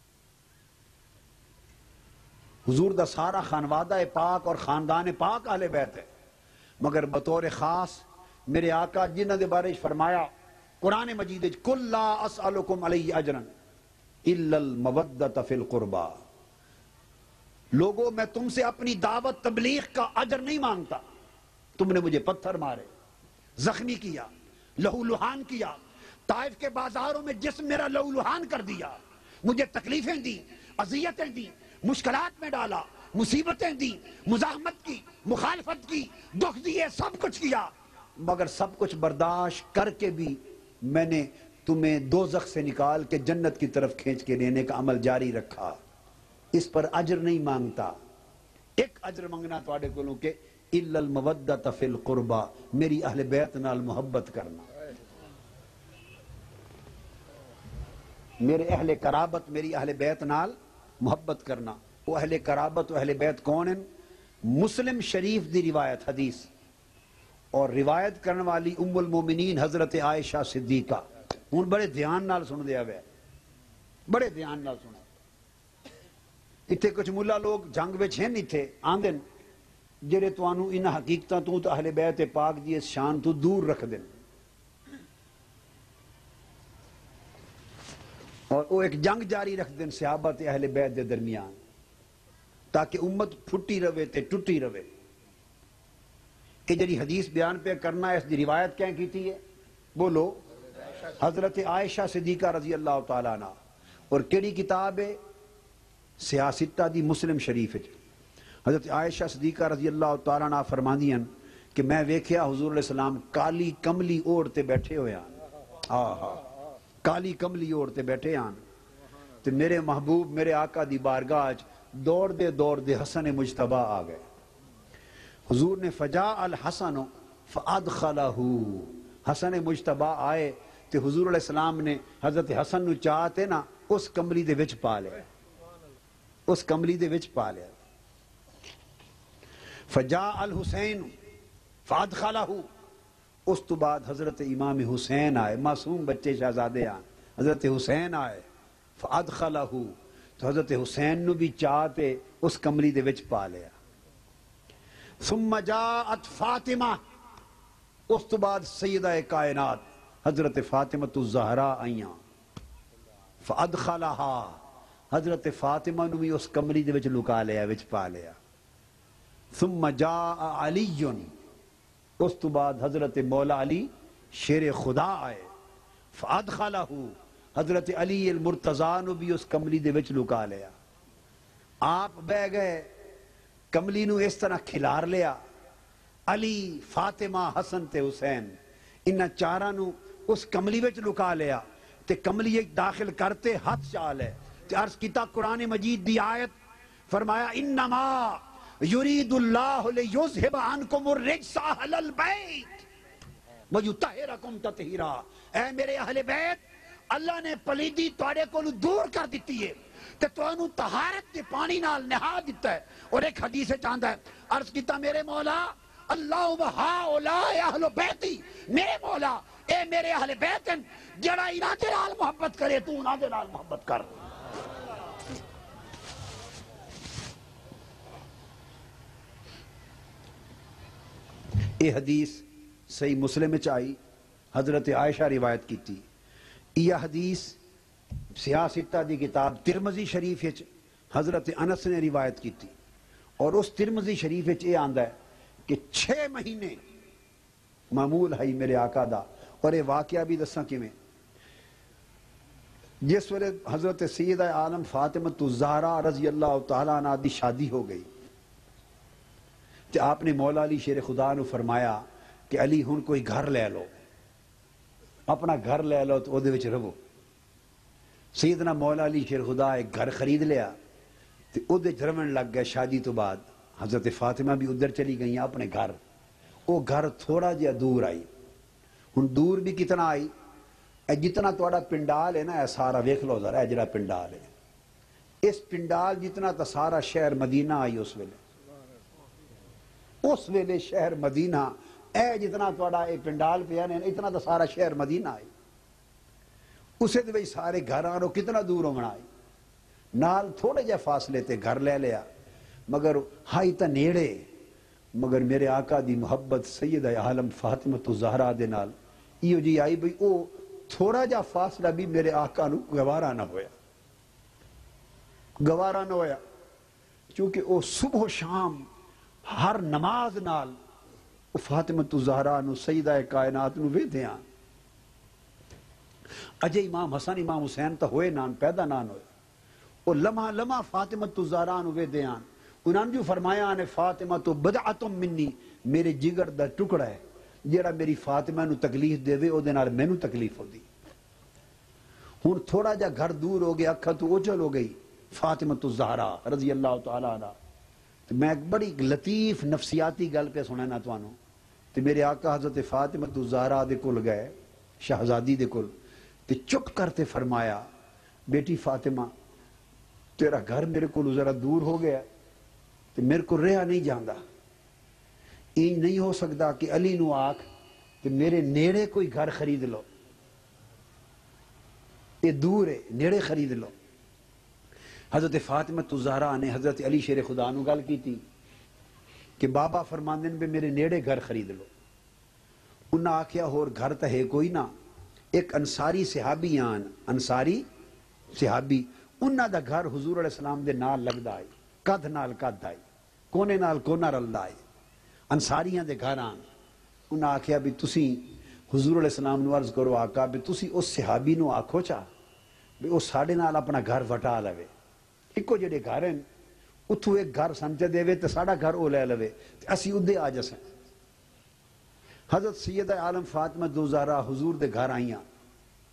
حضور دا سارا خانوادہ پاک اور خاندان پاک اہل بیت ہے، مگر بطور خاص میرے آقا جنہ دے بارے فرمایا قرآن مجید قل لا اسألکم علیہ اجرا الا المودۃ فی القربى، لوگوں میں تم سے اپنی دعوت تبلیغ کا اجر نہیں مانگتا. تم نے مجھے پتھر مارے، زخمی کیا، لہو لہان کیا، طائف کے بازاروں میں جسم میرا لہو لہان کر دیا، مجھے تکلیفیں دی، اذیتیں دی، مشکلات میں ڈالا، مصیبتیں دی، مزاحمت کی، مخالفت کی، دکھ دیے، سب کچھ کیا، مگر سب کچھ برداشت کر کے بھی میں نے تمہیں دوزخ سے نکال کے جنت کی طرف کھینچ کے لینے کا عمل جاری رکھا. اس پر اجر نہیں مانگتا. ایک اجر منگنا تواڈے کولوں کہ الا المودۃ فی القربى، میری اہل بیت نال محبت کرنا، میرے اہل قرابت میری اہل بیت نال محبت کرنا. وہ اہل قرابت و اہل بیت کون ہیں؟ مسلم شریف دی روایت حدیث، اور روایت کرنے والی ام المومنین حضرت عائشہ صدیقہ. ہن بڑے دھیان نال سن دیا وے، بڑے دھیان نال سنا. اتنے کچھ ملا لوگ جنگ وچ ہیں اتنے آندے جڑے تانوں انہاں حقیقتاں تو اہل بیت پاک دی اس شان تو دور رکھ دین، اور وہ ایک جنگ جاری رکھ دین صحابہ تے اہل بیت دے درمیان، تاکہ امت پھٹی رہے تے ٹوٹی رہے. کہ جڑی حدیث بیان پہ کرنا ہے اس دی روایت کیا کیتی ہے؟ بولو، حضرت عائشہ صدیقہ رضی اللہ تعالیٰ عنہ. اور کیڑی کتاب ہے؟ سیاستہ دی مسلم شریف ہے. حضرت عائشہ صدیقہ رضی اللہ تعالیٰ عنہ فرماندی ہیں کہ میں ویکھیا حضور علیہ السلام کالی کملی اوڑھ تے بیٹھے ہوئے ہیں. کالی کملی اوڑھ تے بیٹھے ہیں تو میرے محبوب میرے آقا دی بارگاہ دوڑ دے حسن مجتبہ آ گئے. حضور نے فجاء الحسن فادخلہ، حسن مجتبہ آئے تو حضور علیہ السلام نے حضرت حسن نو چاہتے نا اس کملی دے وچ پا لیا، اس کملی دے وچ پا لیا. فجاء الحسین فادخلہ، اس تو بعد حضرت امام حسین آئے، معصوم بچے شہزادے آئے، حضرت حسین آئے فادخلہ، تو حضرت حسین نو بھی چاہتے اس کملی دے وچ پا لیا. ثم جاءت فاطمہ، اس تو بعد سیدہ کائنات حضرت فاطمہ الزہرا آئیاں فادخلہا، حضرت فاطمہ نو بھی اس کملی دے وچ لکا لیا، وچ پا لیا. ثم جاء علی، اس تو بعد حضرت مولا علی شیر خدا آئے فادخلہ، حضرت علی المرتضیٰ نو بھی اس کملی دے وچ لکا لیا. آپ بہ گئے کملی نو اس طرح کھلار لیا، علی فاطمہ حسن تے حسین انہاں چاراں نو اس کملی وچ لکا لیا تے کملی ایک داخل کرتے ہاتھ چال ہے تے عرض کیتا قرآن مجید دی آیت فرمایا انما یرید اللہ لیذھب عنکم الرجس اہل البیت ویطہرکم تطہیرا، اے میرے اہل بیت اللہ نے پلیدی تواڈے کولوں دور کر دیتی ہے تے تانوں طہارت دے پانی نال نہا دیتا ہے. اور ایک حدیث چاہتا ہے عرض کیتا میرے مولا اللہم ہؤلاء اہل بیتی، میرے مولا اے میرے اہل بیت جڑا انہاں دے نال محبت کرے تو انہاں دے نال محبت کر. یہ حدیث صحیح مسلم میں آئی، حضرت عائشہ روایت کی تھی. یہ حدیث سیاستہ دی کتاب ترمذی شریف وچ حضرت انس نے روایت کی تھی. اور اس ترمذی شریف وچ یہ آندا ہے کہ 6 مہینے معمول ہے میرے آقا دا. اور یہ واقعہ بھی دساں کیویں، جس ویلے حضرت سیدہ عالم فاطمہ الزہرا رضی اللہ تعالیٰ عنہ دی شادی ہو گئی تو آپ نے مولا علی شیر خدا نو فرمایا کہ علی ہن کوئی گھر لے لو، اپنا گھر لے لو تو دے وچ رہو. سیدنا مولا علی شیر خدا ایک گھر خرید لیا تو او دے رہن لگ گئے. شادی تو بعد حضرت فاطمہ بھی ادھر چلی گئیں اپنے گھر. وہ گھر تھوڑا جہا دور آئی. ہن دور بھی کتنا آئی، اے جتنا تواڈا پنڈال ہے نا اے سارا ویکھ لو ذرا، اے جڑا پنڈال ہے اس پنڈال جتنا تا سارا شہر مدینہ آئی اس ویلے شہر مدینہ اے جتنا تواڈا اے پنڈال پیا نے اتنا تا سارا شہر مدینہ آئی. اسے دے سارے گھر آنو کتنا دور ہونا آئی، نال تھوڑے جے فاصلے تے گھر لے لیا، مگر ہائی تا نیڑے. مگر میرے آقا دی محبت سیدہ عالم فاطمہ الزہرا دے نال ایو جی آئی بھئی او تھوڑا جا فاصلہ بھی میرے آقا نو گوارا نہ ہویا، گوارا نہ ہویا. چونکہ او صبح و شام ہر نماز نال او فاطمہ الزہرا نو سیدہ کائنات نو ویدے آن. اجے امام حسن امام حسین تا ہوئے نان پیدا نان ہوئے، او لمحہ لمحہ فاطمہ الزہرا نو ویدے آن. انہاں جو فرمایا نے فاطمہ تو بدعۃ منی، میرے جگر دا ٹکڑا ہے جیڑا میری فاطمہ نو تکلیف دے وے او دے نال مینوں تکلیف ہوندی. ہن تھوڑا جا گھر دور ہو گیا، اکھا تو اوجھل ہو گئی فاطمہ الزہرا رضی اللہ تعالی عنہ. میں ایک بڑی لطیف نفسیاتی گل پہ سنانا تانوں. تے میرے آقا حضرت فاطمہ الزہرا دے کول گئے، شہزادی دے کول، تے چپ کرتے فرمایا بیٹی فاطمہ تیرا گھر میرے کو ذرا دور ہو گیا تے میرے کو رہا نہیں جاندا. این نہیں ہو سکتا کہ علی نو آکھ کہ میرے نیڑے کوئی گھر خرید لو، یہ دور ہے نیڑے خرید لو. حضرت فاطمہ الزہرا نے حضرت علی شیر خدا نو گل کی تھی کہ بابا فرماندن بھی میرے نیڑے گھر خرید لو. انہاں آکھیا ہور گھر تا ہے کوئی نہ. ایک انصاری صحابی آن، انصاری صحابی، انہاں دا گھر حضور علیہ السلام دے نال لگدا ہے، کدھ نال کدھ آئی، کونے نال کونا رلدا ہے. انصاریاں دے گھر آن. انہاں آکھیا بھی تسی حضور علیہ السلام نو عرض کرو آقا بھی تسی اس صحابی نو آکھو چاہ بھی وہ ساڑے نال اپنا گھر وٹا لوے. ایکو جڑے گھر ہیں اتھو ایک گھر سمجھے دے وے تے ساڑا گھر او لے لوے تے اسی ادھے آ جسیں. حضرت سیدہ عالم فاطمہ الزہرا حضور دے گھر آئیاں.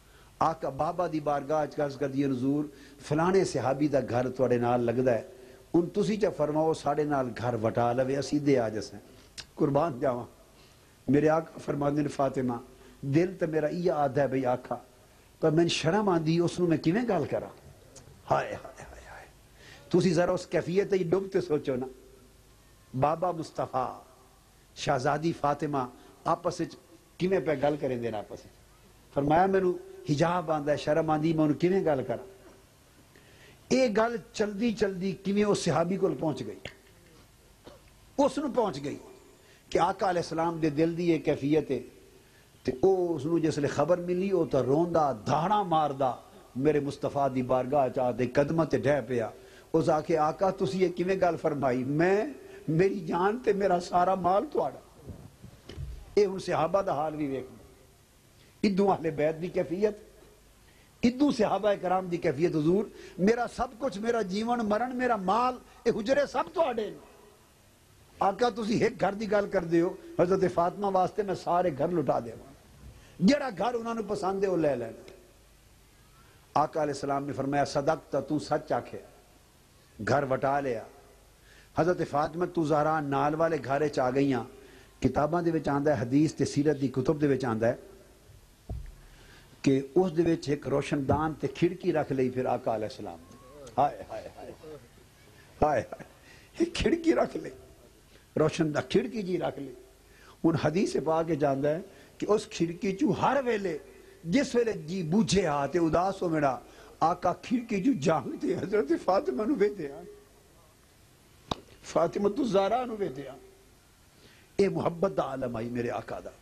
آقا بابا دی بارگاہ عرض کر دی حضور فلانے صحابی دا گھر توڑے نال لگدا ہے ان تسی چا فرماؤ ساڑے نال گھر وٹا لوے اسی دے آ جسیں قربان جاواں میرے آقا فرماندے نے فاطمہ دل تے میرا یہ آدھا ہے بھئی آقا پر میں شرم آندی اس نو میں کیویں گل کرا ہائے ہائے ہائے ہائے تسی ذرا اس کیفیت ہی ڈوبتے سوچو نا بابا مصطفیٰ شہزادی فاطمہ آپس کیویں پہ گل کریں دینا آپس فرمایا میں حجاب آندا ہے شرم آندی میں انہوں کیویں گل کرا اے گل چلدی چلدی کیویں اس صحابی کو پہنچ گئی اس نو پہنچ گئی کہ آقا علیہ السلام دے دل دی یہ کیفیت ہے تے او اس نو جس لے خبر ملی او تا روندا دھاڑا ماردا میرے مصطفیٰ دی بارگاہ چاہتے قدمت ڈھے پیا اس آکے آقا تسی یہ کیویں گل فرمائی میں میری جان تے میرا سارا مال تواڑا اے ان صحابہ دا حال بھی ویکھنا ادوں اہل بیت دی کیفیت ادوں صحابہ کرام دی کیفیت حضور میرا سب کچھ میرا جیون مرن میرا مال اے حجرے سب تواڑے آقا تسی ایک گھر دی گل کر دیو حضرت فاطمہ واسطے میں سارے گھر لٹا دے جڑا گھر انہوں نے پسند ہے وہ لے لینا آقا علیہ السلام نے فرمایا صدقت تو سچ آکھے گھر وٹا لیا حضرت فاطمہ تو زہرا نال والے گھرے چاہ گئیاں کتاباں دے وچ آندا ہے حدیث تے سیرت دی کتب دے وچ آندا ہے کہ اس دے وچ ایک روشن دان تے کھڑکی رکھ لئی پھر آقا علیہ السلام ہائے ہائے ہائے ہائے ہائے ایک کھڑکی رکھ لئی روشن دا کھڑکی جی رکھ لئی ان حدیث پاک کے جاندا ہے کہ اس کھڑکی چو ہر ویلے جس ویلے جی بوجھے آتے اداس ہو میرا آقا کھڑکی جو جانگتے حضرت فاطمہ نو بیتے ہیں فاطمہ تو زہرا نو بیتے ہیں اے محبت دا عالم آئی میرے آقا دا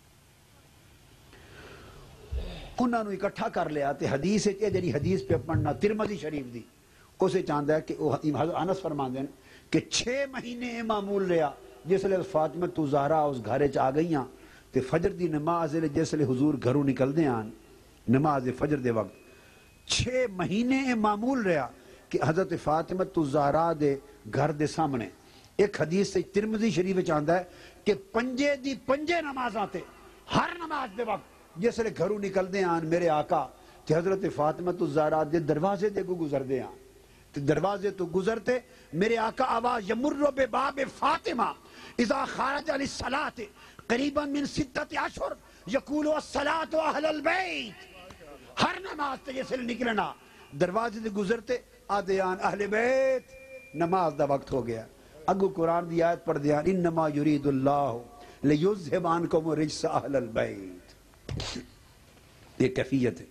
انہوں نے اکٹھا کر لیا تے حدیث ہے جنہی حدیث پہ پڑھنا ترمذی شریف دی اسے چاہتا ہے کہ حضرت انس فرمان دیں کہ 6 مہینے معمول رہا جس لئے فاطمہ تو زہرا اس گھرے چاہ گئیاں تے فجر دی نماز جس لئے حضور گھروں نکل دے آن نماز فجر دے وقت 6 مہینے معمول رہا کہ حضرت فاطمہ تو زہرا دے گھر دے سامنے ایک حدیث سے ترمذی شریف چاہتا ہے کہ پنجے دی پنجے نماز آتے ہر نماز دے وقت جس لئے گھروں نکل دے آن میرے آقا تے حضرت فاطمہ تو زہرا دے دروازے دے کو گزر دے آن تے دروازے تو گزرتے میرے آقا آواز یمر بباب فاطمہ اذا خارج علی الصلاة قریبا من 6 اشہر یقول الصلاة اہل البیت ہر نماز تے جیسے نکلنا دروازے تے گزرتے آدھے آن اہل بیت نماز دا وقت ہو گیا اگو قرآن دی آیت پڑھ دیا انما یرید اللہ لیذہب عنکم الرجس اہل البیت یہ کیفیت ہے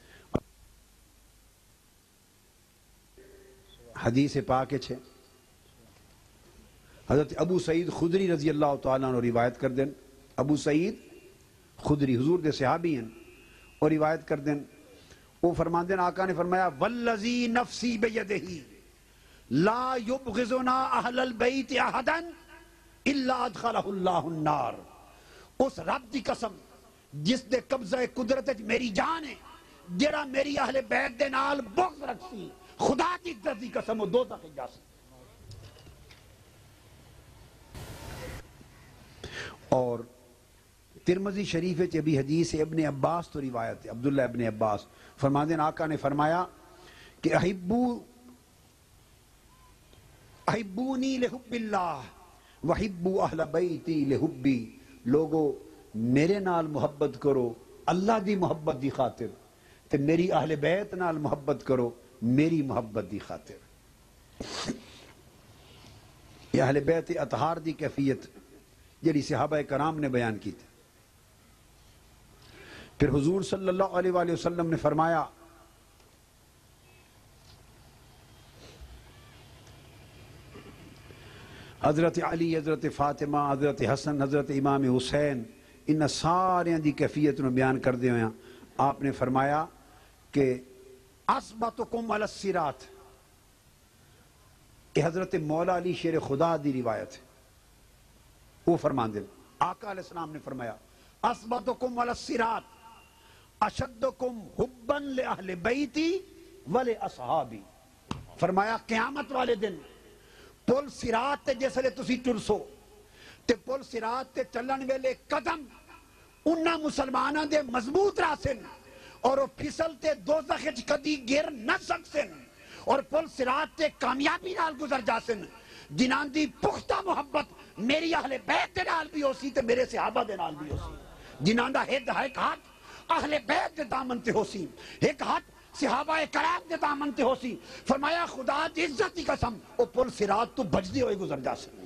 حدیث پاک ہے حضرت ابو سعید خدری رضی اللہ تعالیٰ عنہ روایت کر دیں ابو سعید خدری حضور دے صحابی ہیں اور روایت کر دیں وہ فرمان دیں آقا نے فرمایا والذی نفسی بیدہی لا یبغضنا اہل البیت احدا الا ادخلہ اللہ النار اس رب دی قسم جس دے قبضہ قدرت میری جان ہے جڑا میری اہل بیت دے نال بغض رکھسی خدا کی عزت دی قسم وہ دوزخ جا سکتی اور ترمذی شریف ہے ابھی حدیث ابن عباس تو روایت ہے عبداللہ ابن عباس فرمان دین آقا نے فرمایا کہ احبونی لحب اللہ وحبو اہل بیتی لحبی لوگو میرے نال محبت کرو اللہ دی محبت دی خاطر تے میری اہل بیت نال محبت کرو میری محبت دی خاطر یہ اہل بیت اطہار دی کیفیت جڑی صحابہ کرام نے بیان کی تھی پھر حضور صلی اللہ علیہ وآلہ وسلم نے فرمایا حضرت علی حضرت فاطمہ حضرت حسن حضرت امام حسین ان سارے دی کیفیت نے بیان کر دے ہوئے آپ نے فرمایا کہ اثبتکم علی الصراط کہ حضرت مولا علی شیر خدا دی روایت ہے وہ فرمان دے آقا علیہ السلام نے فرمایا اثبتکم علی الصراط اشدکم حبا لأہل بیتی ولے اصحابی فرمایا قیامت والے دن پل صراط تے جیسے لے تسی ٹرسو تے پل صراط تے چلن ویلے قدم انہا مسلمانہ دے مضبوط راسن اور وہ پھسلتے دوزخ وچ کدی گر نہ سکسن اور پل صراط تے کامیابی نال گزر جاسن جنہاں دی پختہ محبت میری اہل بیت دے نال بھی ہو سی تے میرے صحابہ دے نال بھی ہو سی جنہاں دا ایک ہاتھ اہل بیت دے دامن تے ہو سی ایک ہاتھ صحابہ کرام دے دامن تے ہو سی فرمایا خدا دی عزت دی قسم او پل صراط تو بجدے ہوئے گزر جاسن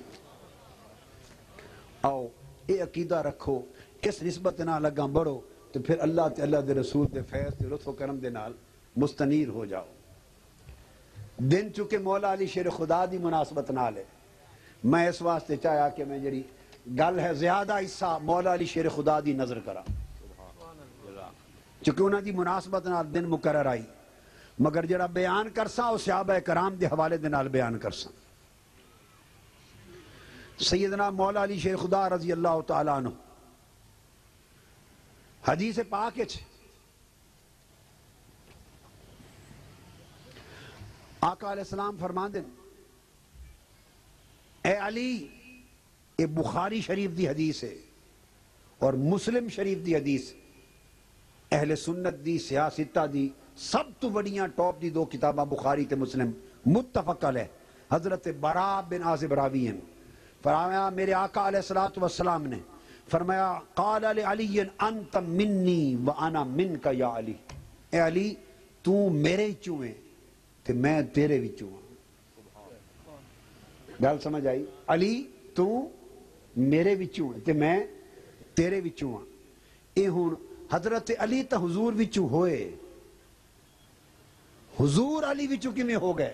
آؤ اے عقیدہ رکھو اس نسبت نہ لگا بڑھو تو پھر اللہ تے اللہ دے رسول دے فیض تے لطف و کرم دے نال مستنیر ہو جاؤ دن چکے مولا علی شیر خدا دی مناسبت نال ہے میں اس واسطے چاہیا کہ میں جڑی گل ہے زیادہ حصہ مولا علی شیر خدا دی نظر کرا چونکہ انہاں دی مناسبت نال دن مقرر آئی مگر جڑا بیان کرساں او صحابہ کرام دے حوالے دے نال بیان کرساں سیدنا مولا علی شیر خدا رضی اللہ تعالیٰ عنہ حدیث پاک وچ آقا علیہ السلام فرماندے اے علی یہ بخاری شریف دی حدیث ہے اور مسلم شریف دی حدیث اہل سنت دی سیاستہ دی سب تو بڑیاں ٹاپ دی دو کتاباں بخاری تے مسلم متفق علیہ حضرت براء بن عازب راوی ہیں فرمایا میرے آقا علیہ السلام نے فرمایا قال لعلی انت منی وانا منک یا علی اے علی تو میرے وچوں ہے تے میں تیرے وچوں ہاں گل سمجھ آئی علی تو میرے وچوں ہے تے میں تیرے وچوں ہاں اے ہن حضرت علی تا حضور وچوں ہوئے حضور علی وچوں کیویں ہو گئے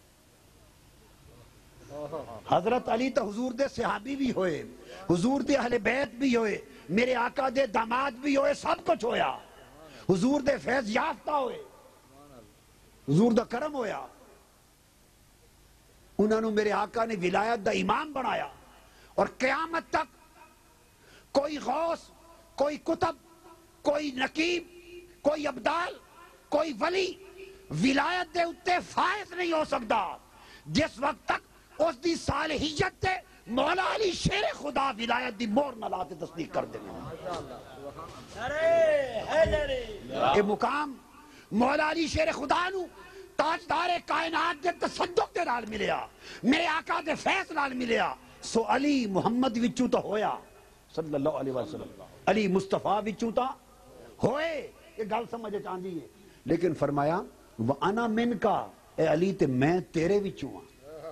حضرت علی تا حضور دے صحابی بھی ہوئے حضور دے اہل بیت بھی ہوئے میرے آقا دے داماد بھی ہوئے سب کچھ ہویا حضور دے فیض یافتہ ہوئے حضور دا کرم ہویا انہوں نے میرے آقا نے ولایت دا امام بنایا اور قیامت تک کوئی غوث کوئی کتب کوئی نقیب کوئی ابدال کوئی ولی ولایت دے اتے فائز نہیں ہو سکتا جس وقت تک اس دی صالحیت تے مولا علی شیر خدا ولایت دی مور نہ لاتے تصدیق کر دیں اے مقام مولا علی شیر خدا نو تاجدار کائنات دے تصدق دے نال ملیا میرے آقا دے فیض نال ملیا سو علی محمد وچوں تو ہویا صلی اللہ علیہ وسلم علی مصطفیٰ وچوں تا ہوئے یہ گل سمجھے چاندی ہے لیکن فرمایا وَأَنَا مِنْكَ اے علی تے میں تیرے وچوں ہاں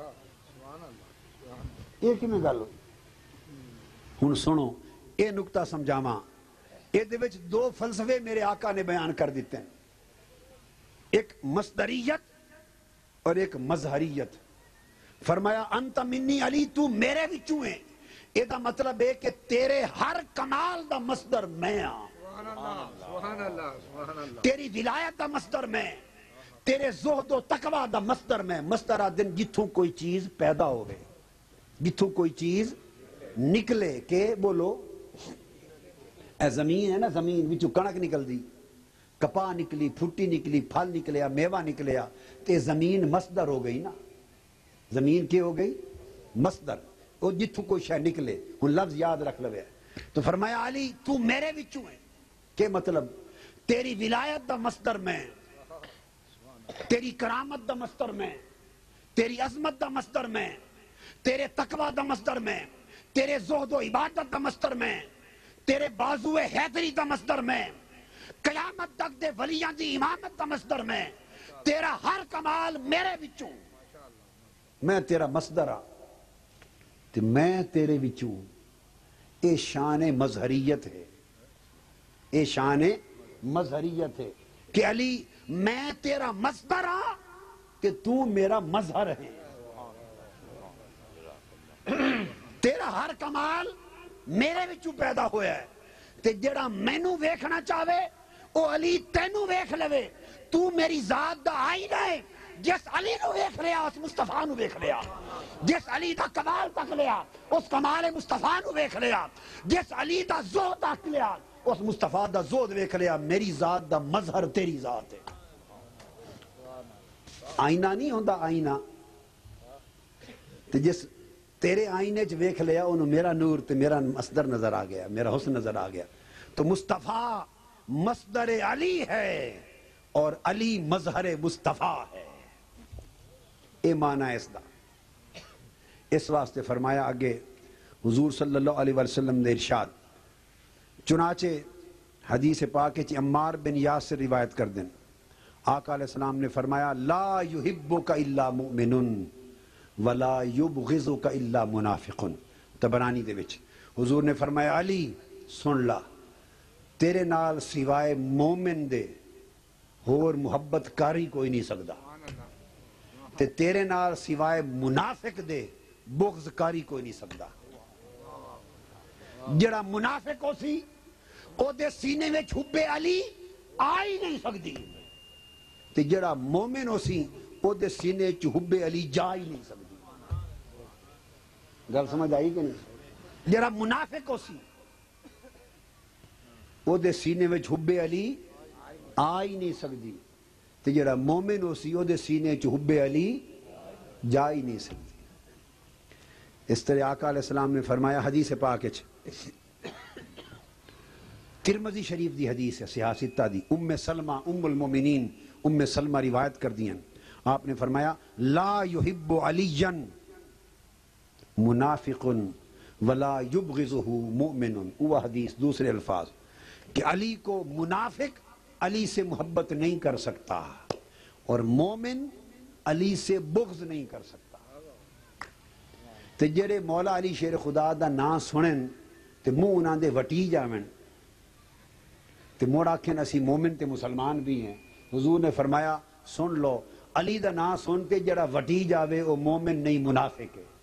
یہ کیویں گل ہوئی ہن سنو اے نقطہ سمجھاواں اے دے وچ دو فلسفے میرے آقا نے بیان کر دیتے ہیں ایک مصدریت اور ایک مظہریت فرمایا انت منی علی تو میرے وچوں ہے اے دا مطلب ہے کہ تیرے ہر کمال دا مصدر میں ہاں سبحان اللہ سبحان اللہ تیری ولایت دا مصدر میں تیرے زہد و تقوی دا مصدر میں مصدر آدن جتھوں کوئی چیز پیدا ہوئے جتھوں کوئی چیز نکلے کہ بولو اے زمین ہے نا زمین وچوں کنک نکل دی کپاہ نکلی پھٹی نکلی پھل نکلیا میوہ نکلیا تے زمین مصدر ہو گئی نا زمین کیا ہو گئی مصدر وہ جتھوں کوئی شے نکلے وہ لفظ یاد رکھ لوے تو فرمایا علی تو میرے وچوں ہے کہ مطلب تیری ولایت دا مصدر میں تیری کرامت دا مصدر میں تیری عظمت دا مصدر میں تیرے تقوی دا مصدر میں تیرے زہد و عبادت دا مصدر میں تیرے بازو حیدری دا مصدر میں قیامت تک دے ولیاں دی امامت دا مصدر میں تیرا ہر کمال میرے وچوں میں تیرا مصدر ہاں تے میں تیرے وچوں اے شان مظہریت ہے اے شان مظہریت ہے کہ علی میں تیرا مصدر ہاں کہ تو میرا مظہر ہے تیرا ہر کمال میرے وچوں پیدا ہویا ہے تے جڑا مینوں ویکھنا چاہے او علی تینوں ویکھ لوے تو میری ذات دا آئینہ ہے جس علی نو ویکھ لیا اس مصطفیٰ نو ویکھ لیا جس علی دا کمال تک لیا اس کمال مصطفیٰ نو ویکھ لیا جس علی دا زہد تک لیا اس مصطفیٰ دا زہد ویکھ لیا میری ذات دا مظہر تیری ذات ہے آئینہ نہیں ہوندا آئینہ تے جس تیرے آئینے چ ویکھ لیا انہوں میرا نور تے میرا مصدر نظر آ گیا میرا حسن نظر آ گیا تو مصطفیٰ مصدر علی ہے اور علی مظہر مصطفیٰ ہے. اے معنی ہے اس دا. اس واسطے فرمایا آگے حضور صلی اللہ علیہ وسلم نے ارشاد، چنانچہ حدیث پاک چ عمار بن یاسر روایت کر دیں، آقا علیہ السلام نے فرمایا لا یحبک الا مؤمن ولا یبغضک الا منافق. طبرانی دے وچ حضور نے فرمایا علی سن لا، تیرے نال سوائے مومن دے اور محبت کاری کوئی نہیں سکدا، تے تیرے نال سوائے منافق دے بغض کاری کوئی نہیں سکدا. جڑا منافق ہو سی او دے سینے میں حب علی آ ہی نہیں سکدی، تے جڑا مومن ہو سی او دے سینے وچ حب علی جا ہی نہیں سکدی. گل سمجھ آئی کہ نہیں؟ جڑا منافق ہو سی او دے سینے وچ حب علی آ ہی نہیں سکدی، تے جڑا مومن ہو سی او دے سینے وچ حب علی جا ہی نہیں سکدی. اس طرح آقا علیہ السلام نے فرمایا حدیث پاک وچ، ترمذی شریف دی حدیث ہے صحیح ستہ دی، ام سلمہ ام المومنین ام سلمہ روایت کر دیں، آپ نے فرمایا لا یحب علی منافق ولا یبغضہ مؤمن. وہ حدیث دوسرے الفاظ کہ علی کو منافق علی سے محبت نہیں کر سکتا اور مومن علی سے بغض نہیں کر سکتا. تے جڑے مولا علی شیر خدا دا نام سنن تے منہ انہاں دے وٹی جاون تے موڑ آکھن اسی مومن تے مسلمان بھی ہیں. حضور نے فرمایا سن لو، علی دا نام سنتے جڑا وٹی جاوے وہ مومن نہیں منافق ہے.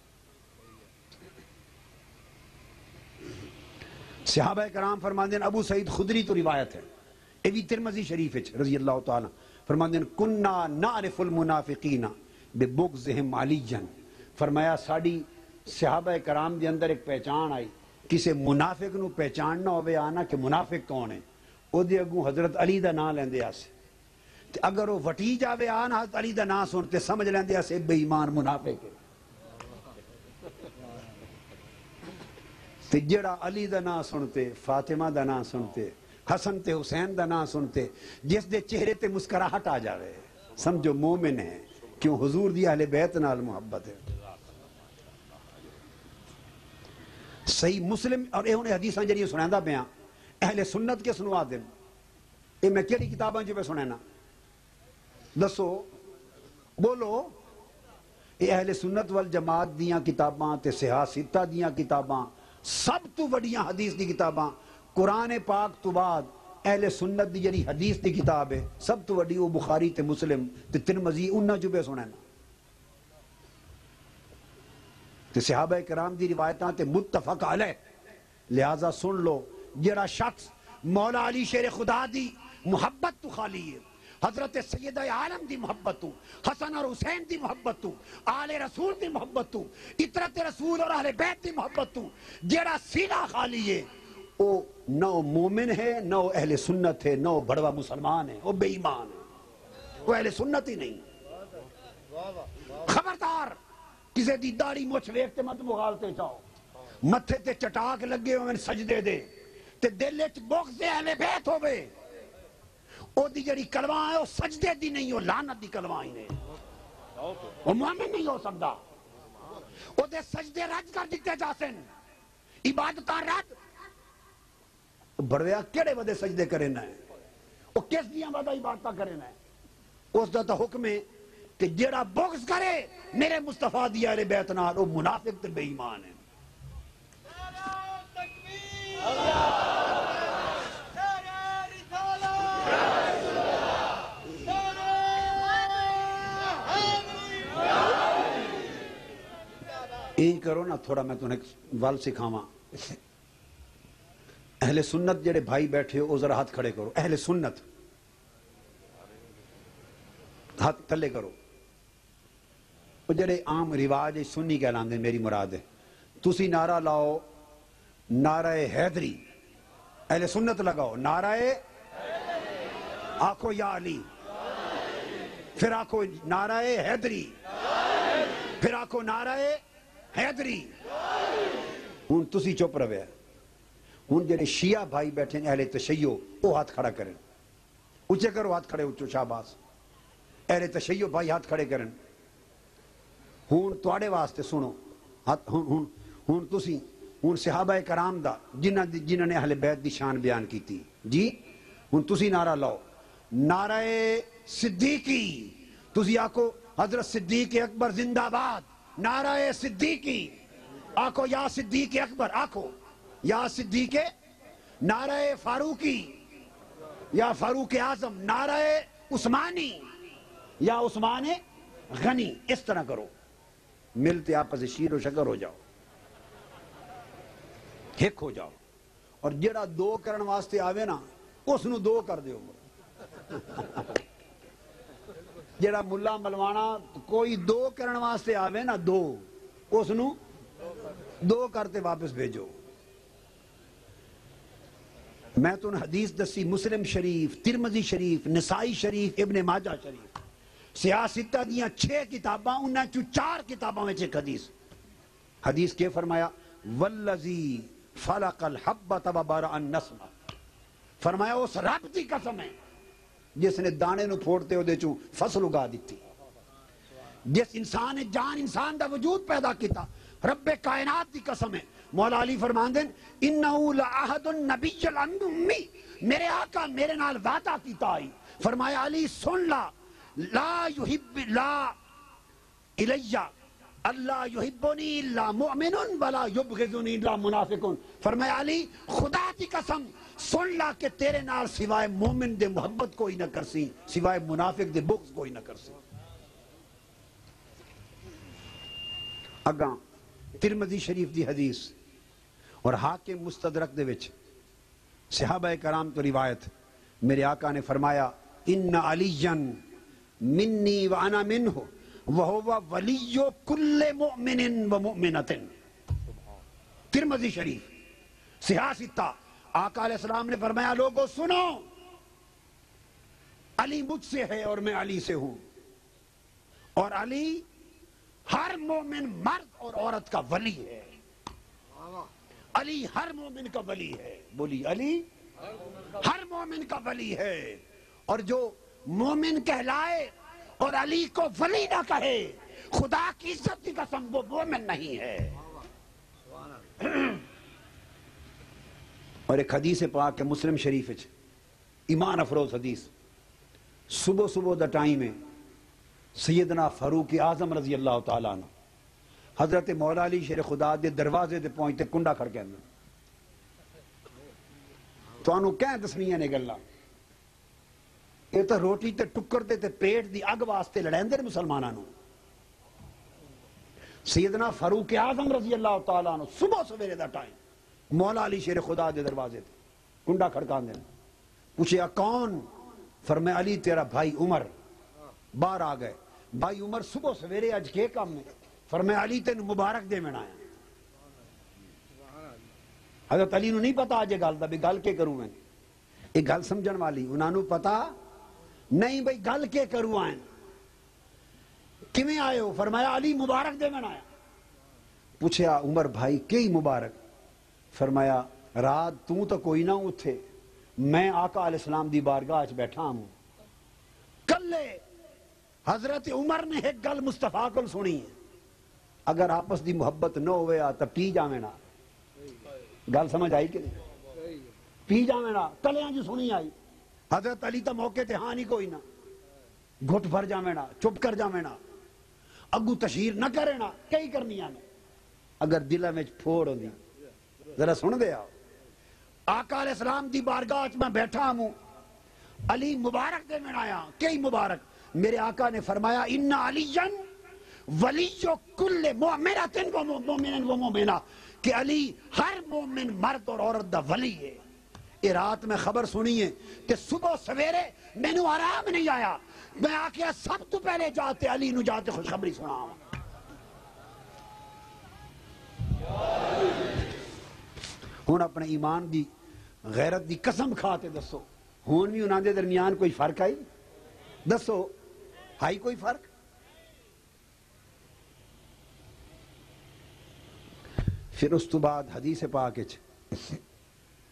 صحابہ کرام فرماندے ہیں، ابو سعید خدری تو روایت ہے، یہ بھی ترمذی شریف ہے رضی اللہ تعالی، فرماندے ہیں کننا نعرف المنافقین ببغضہم علیجا. فرمایا ساڑی صحابہ کرام دے اندر ایک پہچان آئی، کسے منافق نو پہچاننا ہوئے آنا کہ منافق کون ہے، او دے اگوں حضرت علی دا نام لیندے آسے، اگر وہ وٹی جاوے آنا حضرت علی دا نام سنتے سمجھ لیندے آسے بے ایمان منافق ہے. تے جڑا علی دا نام سنتے، فاطمہ دا نام سنتے، حسن تے حسین دا نام سنتے، جس دے چہرے تے مسکراہٹ آ جاوے سمجھو مومن ہے، کیوں حضور دی اہل بیت نال محبت ہے. صحیح مسلم اور یہ انہیں حدیثاں جڑی سنائندہ پیاں اہل سنت کے سنوا دیں. یہ میں کیڑی کتاباں جو پہ سنینا دسو بولو. یہ اہل سنت والجماعت دیاں کتاباں تے صحیح ستہ دیاں کتاباں سب تو وڈیاں حدیث دی کتاباں قرآن پاک تو بعد اہل سنت دی جڑی حدیث دی کتاب ہے سب تو وڈی وہ بخاری تے مسلم تے ترمذی انہاں جو پہ سنینا. تے صحابہ کرام دی روایتاں تے متفق علیہ، لہذا سن لو جڑا شخص مولا علی شیر خدا دی محبت تو خالی ہے، حضرت سیدہ عالم دی محبت تو، حسن اور حسین دی محبت تو، آل رسول دی محبت تو، اطرت رسول اور اہل بیت دی محبت تو جڑا سینہ خالی ہے وہ نہ مومن ہے، نہ اہل سنت ہے، نہ بڑوا مسلمان ہے، وہ بے ایمان ہے، وہ اہل سنت ہی نہیں. خبردار کسے دی داڑھی مچھ ویکھتے مت مغالتے چاہو، متھے تے چٹاک لگے ہوئے سجدے دے تے دل وچ بغض اہل بیت ہوے، او دی جڑی کلمہ ہے وہ سجدے دی نہیں، وہ لعنت دی کلمہ ہی نہیں، وہ مومن نہیں ہو سکتا. او دے سجدے رد کر دیتے جاسن، عبادتاں رد. بڑویا کیڑے ودے سجدے کرنا ہے، وہ کس دیاں ودا عبادتاں کرنا ہے. اس دا تا حکم ہے کہ جڑا بغض کرے میرے مصطفیٰ دی اہل بیت نال وہ منافق تے بے ایمان ہے. این کرو نا تھوڑا میں تمہیں ول سکھاواں. اہل سنت جڑے بھائی بیٹھے ہو ذرا ہاتھ کھڑے کرو. اہل سنت ہاتھ تھلے کرو. وہ جڑے عام رواج سنی کہلاندے میری مراد ہے. تسی نعرہ لاؤ نعرہ حیدری، اہل سنت لگاؤ نعرہ آکھو یا علی، پھر آکھو نعرہ حیدری، پھر آکھو نعرہ حیدری. ہوں تسی چپ روے ہوں جڑے شیعہ بھائی بیٹھے ہیں اہل تشیع وہ ہاتھ کھڑا کریں، اچھے کرو ہاتھ کھڑے اچھو شاباش، اہل تشیع بھائی ہاتھ کھڑے کریں۔ ہوں تواڈے واسطے سنو، ہوں تسی ہوں صحابہ کرام دا جنہاں نے اہل بیت دی شان بیان کیتی جی، ہوں تسی نعرہ لاؤ، نعرہ صدیقی، تسی آکو حضرت صدیق اکبر زندہ باد، نعرہ صدیقی، آکو یا صدیق اکبر، آکو یا صدیق، نعرہ فاروقی یا فاروق اعظم، نعرہ عثمانی یا عثمان غنی، اس طرح کرو، ملتے آپس شیر و شکر ہو جاؤ، ہک ہو جاؤ، اور جڑا دو کرن واسطے آوے نا اس نو دو کر دیو، جڑا ملا ملوانا کوئی دو کرن واسطے آوے نا دو، اس نو دو کرتے واپس بھیجو۔ میں تو حدیث دسی مسلم شریف، ترمذی شریف، نسائی شریف، ابن ماجہ شریف، سیاستہ دیاں 6 کتاباں، انہاں چو 4 کتاباں میں ایک حدیث کے فرمایا والذی فلق الحبۃ وبرأ النسمہ، فرمایا اس رب دی قسم ہے جس نے دانے نو پھوڑتے ہو دے چوں فصل اگا دیتی، جس انسان جان انسان دا وجود پیدا کیتا، رب کائنات دی قسم ہے۔ مولا علی فرمان دیں انہو لعہد النبی الامی، میرے آقا میرے نال وعدہ کیتا آئی، فرمایا علی سن لا، لا یحب لا الیہ، اللہ یحبنی الا مؤمن ولا یبغضنی الا منافق، فرمایا علی خدا کی قسم سن لا کہ تیرے نال سوائے مومن دے محبت کوئی نہ کرسی، سوائے منافق دے بغض کوئی نہ کرسی۔ اگاں ترمذی شریف دی حدیث اور حاکم مستدرک دے وچ صحابہ کرام تو روایت، میرے آقا نے فرمایا ان علیًا منی وانا منہ وہو ولی کل مؤمن و مؤمنۃ، ترمذی شریف صحاح ستہ، آقا علیہ السلام نے فرمایا لوگو سنو، علی مجھ سے ہے اور میں علی سے ہوں، اور علی ہر مومن مرد اور عورت کا ولی ہے، علی ہر مومن کا ولی ہے، بولی علی ہر مومن کا ولی ہے، اور جو مومن کہلائے اور علی کو ولی نہ کہے خدا کی عزت کی قسم وہ مومن نہیں ہے۔ اور ایک حدیث پاک ہے مسلم شریف وچ، ایمان افروز حدیث، صبح دا ٹائم ہے، سیدنا فاروق اعظم رضی اللہ تعالیٰ عنہ حضرت مولا علی شیر خدا دے دروازے دے پہنچتے کنڈا کھڑ کے اندر، تو انہوں کہیں دسنیاں نے گلہ، یہ تو روٹی تے ٹکر دے تے پیٹ دی اگ واسطے لڑیں دے مسلمانانوں۔ سیدنا فاروق اعظم رضی اللہ تعالیٰ عنہ صبح سویرے دا ٹائم مولا علی شیر خدا دے دروازے تے کنڈا کھڑکان دے، پوچھے کون؟ فرمایا علی تیرا بھائی عمر، باہر آ گئے، بھائی عمر صبح سویرے اج کے کام میں؟ فرمایا علی تین مبارک دے میں آیا۔ حضرت علی نو نہیں پتا آج گل دا بھی گل کے کروں میں، ایک گل سمجھن والی انہاں نو پتا نہیں بھئی گل کے کروں آئیں، کیویں آئے ہو؟ فرمایا علی مبارک دے میں آیا۔ پوچھیا عمر بھائی کئی مبارک؟ فرمایا رات تو کوئی نہ اتھے، میں آقا علیہ السلام دی بارگاہ اچ بیٹھا ہوں، کلے حضرت عمر نے ایک گل مصطفیٰ کو سنی ہے، اگر آپس دی محبت نہ ہوئے تو پی جاویں نا، گل سمجھ آئی کہ نہیں؟ پی جاویں نا، کلیاں جو سنی آئی، حضرت علی تا موقع تے ہاں نہیں کوئی نا، گھٹ بھر جاویں نا، چپ کر جاویں نا، اگو تشہیر نہ کرے نا، کئی کرنی آنے، اگر دلہ میں پھوڑ ہوں دی ذرا سن دے آؤ، آقا علیہ السلام دی بارگاہ میں بیٹھا ہوں، علی مبارک دے میں آیا، کئی مبارک، میرے آقا نے فرمایا ان علیًا ولی کل مؤمنۃ و مؤمن و مؤمنہ، کہ علی ہر مومن مرد اور عورت دا ولی ہے۔ یہ رات میں خبر سنی ہے کہ صبح سویرے میں نو آرام نہیں آیا، میں آکیا سب تو پہلے جاتے علی نو جاتے خوشخبری سناؤں۔ ہون اپنے ایمان دی غیرت دی قسم کھاتے دسو، ہون بھی انہاں دے درمیان کوئی فرق آئی؟ دسو ہائی کوئی فرق؟ پھر اس تو بعد حدیث پاک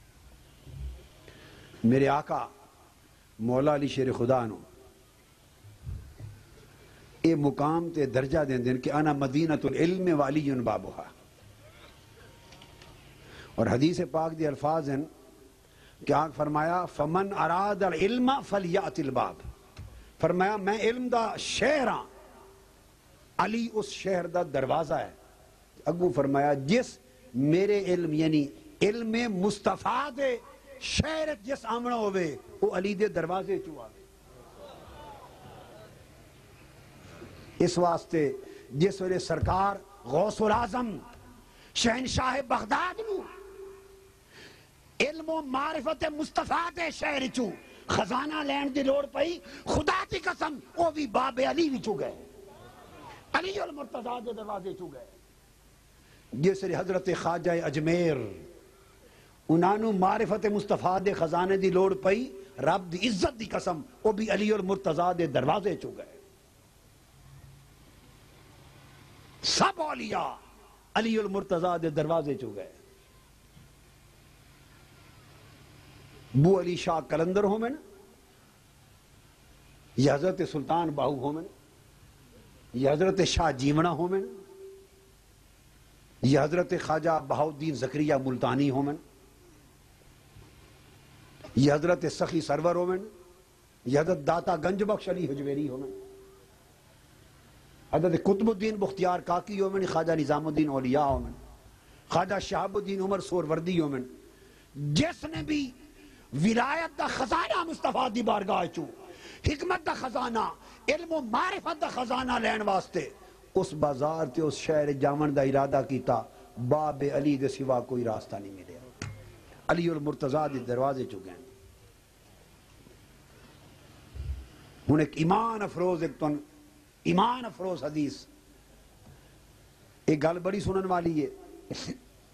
میرے آقا مولا علی شیر خدا نو اے مقام تے درجہ دین دین کہ انا مدینۃ العلم وعلی بابھا. اور حدیث پاک دی الفاظ ہیں کہ آنکھ فرمایا فمن اراد العلم فلیأت الباب. فرمایا میں علم دا شہر ہاں، علی اس شہر دا دروازہ ہے. اگو فرمایا جس میرے علم یعنی علم مصطفیٰ دے شہر جس آمنا ہوئے وہ علی دے دروازے چو آوے. اس واسطے جس ویلے سرکار غوث العظم شہنشاہ بغداد نو علم و معرفت مصطفیٰ دے شہر چو خزانہ لین دی لوڑ پئی، خدا دی قسم وہ بھی باب علی وچو گئے، علی المرتضیٰ دے دروازے چو گئے. جس ویلے حضرت خواجہ اجمیر انہوں معرفت مصطفیٰ دے خزانے دی لوڑ پئی، رب دی عزت دی قسم وہ بھی علی المرتضیٰ دے دروازے چو گئے. سب اولیاء علی المرتضیٰ دے دروازے چو گئے. بو علی شاہ کلندر ہو میں یا حضرت سلطان باہو ہو میں یا حضرت شاہ جیمنہ ہو میں یا حضرت خواجہ بہاؤالدین زکریہ ملتانی ہو میں یا حضرت سخی سرور ہو میں یا حضرت داتا گنج بخش علی حجویری ہو میں حضرت قطب الدین بختیار کاکی ہو میں خواجہ نظام الدین اولیاء ہو میں خواجہ شہاب الدین عمر سوروردی ہو میں جس نے بھی ولایت دا خزانہ مصطفیٰ دی بارگاہ چو حکمت دا خزانہ علم و معرفت دا خزانہ لین واسطے اس بازار تے اس شہر جامن دا ارادہ کیتا، باب علی دے سوا کوئی راستہ نہیں ملے. علی المرتضیٰ دے دروازے چو گئے. ہن ایک ایمان افروز حدیث ایک گل بڑی سنن والی ہے.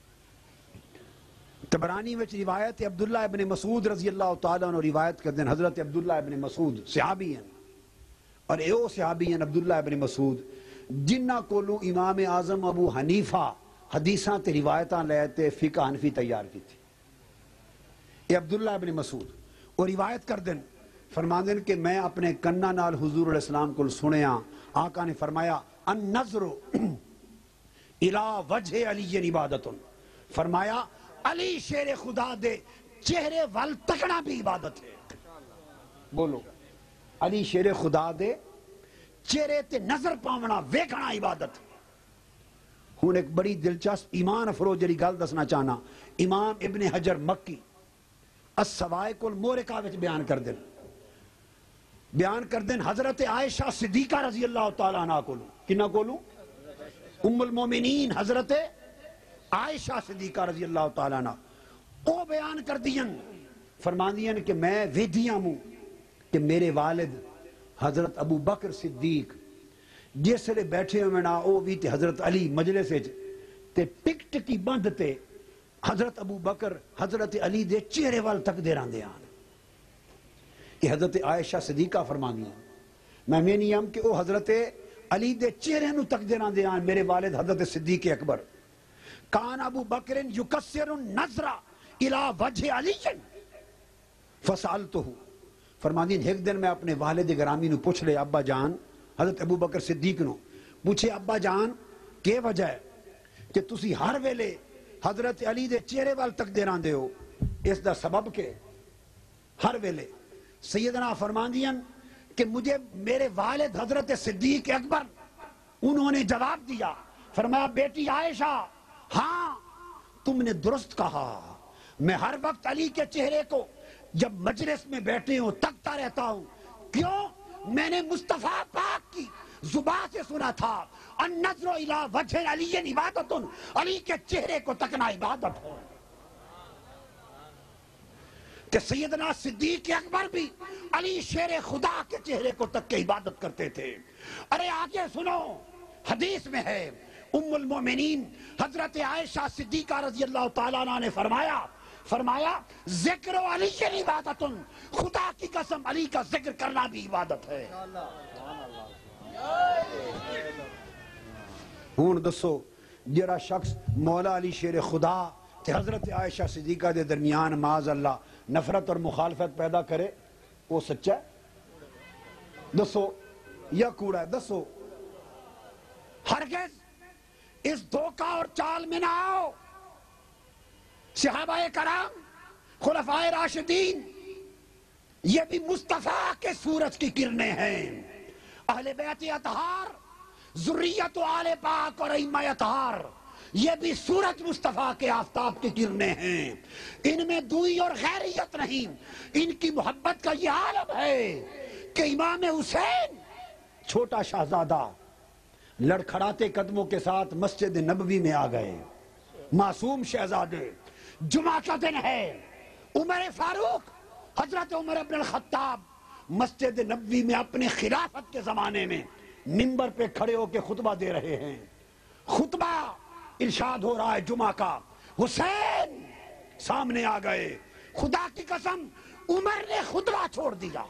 تبرانی وچ روایت عبداللہ ابن مسعود رضی اللہ تعالیٰ عنہ روایت کردیں. حضرت عبداللہ ابن مسعود صحابی ہیں اور ایو صحابی ہیں عبداللہ ابن مسعود جنہ کولوں امام اعظم ابو حنیفہ حدیثاں تے روایتاں لے تے فقہ حنفی تیار کی تھی. اے عبداللہ ابن مسعود وہ روایت کردیں فرماندیں کہ میں اپنے کنہ نال حضور علیہ السلام کو سنیا، آقا نے فرمایا النظر الی وجہ علی عبادت. فرمایا علی شیر خدا دے چہرے وال تکنا بھی عبادت ہے. بولو علی شیر خدا دے چہرے تے نظر پاونا ویکھنا عبادت. ہن ایک بڑی دلچسپ ایمان افروز جڑی گل دسنا چاہنا امام ابن حجر مکی السوائق المورقہ وچ بیان کر دیں حضرت عائشہ صدیقہ رضی اللہ تعالیٰ عنہ کولوں کنہ کولوں ام المومنین حضرت عائشہ صدیقہ رضی اللہ تعالیٰ عنہ وہ بیان کر دیں فرمان دیں کہ میں ویدیاں ہوں کہ میرے والد حضرت ابو بکر صدیق جس لئے بیٹھے ہوئے نا وہ بھی تے حضرت علی مجلس تے ٹک ٹکی بند تے حضرت ابو بکر حضرت علی دے چہرے وال تک دے رہن دے آن. یہ حضرت عائشہ صدیقہ فرمان دیں میں نیم کہ وہ حضرت علی دے چہرے نو تک دے رہن دے آن. میرے والد حضرت صدیق اکبر کان ابو بکر یکسر النظر الى وجہ علی فسألتہو. فرماندین ایک دن میں اپنے والد گرامی نو پوچھ لے ابا جان حضرت ابو بکر صدیق نو پوچھے ابا جان کے وجہ ہے کہ تسی ہر ویلے حضرت علی دے چہرے وال تک دے رہن دے ہو، اس دا سبب کے ہر ویلے. سیدنا فرماندین کہ مجھے میرے والد حضرت صدیق اکبر انہوں نے جواب دیا فرمایا بیٹی عائشہ ہاں تم نے درست کہا، میں ہر وقت علی کے چہرے کو جب مجلس میں بیٹھے ہوں تکتا رہتا ہوں. کیوں؟ میں نے مصطفیٰ پاک کی زبان سے سنا تھا النظر الی وجہ علی عبادت، علی کے چہرے کو تکنا عبادت ہے. کہ سیدنا صدیق اکبر بھی علی شیر خدا کے چہرے کو تک کے عبادت کرتے تھے. ارے آگے سنو حدیث میں ہے ام المومنین حضرت عائشہ صدیقہ رضی اللہ تعالیٰ عنہ نے فرمایا ذکر علی عبادت، خدا کی قسم علی کا ذکر کرنا بھی عبادت ہے. ہون دسو جڑا شخص مولا علی شیر خدا کہ حضرت عائشہ صدیقہ دے درمیان معاذ اللہ نفرت اور مخالفت پیدا کرے، وہ سچا ہے؟ دسو یا کوڑا ہے؟ دسو۔ ہرگز اس دھوکہ اور چال میں نہ آؤ۔ صحابہ کرام، خلفائے راشدین، یہ بھی مصطفیٰ کے سورج کی کرنیں ہیں۔ اہل بیت اطہار، ذریت و آل پاک اور ائمہ اطہار، یہ بھی سورج مصطفیٰ کے آفتاب کی کرنیں ہیں۔ ان میں دوئی اور غیریت نہیں، ان کی محبت کا یہ عالم ہے کہ امام حسین چھوٹا شہزادہ لڑکھڑاتے قدموں کے ساتھ مسجد نبوی میں آ گئے۔ معصوم شہزادے، جمعہ کا دن ہے، عمر فاروق، حضرت عمر ابن الخطاب مسجد نبوی میں اپنے خلافت کے زمانے میں منبر پہ کھڑے ہو کے خطبہ دے رہے ہیں۔ خطبہ ارشاد ہو رہا ہے جمعہ کا، حسین سامنے آ گئے۔ خدا کی قسم عمر نے خطبہ چھوڑ دیا،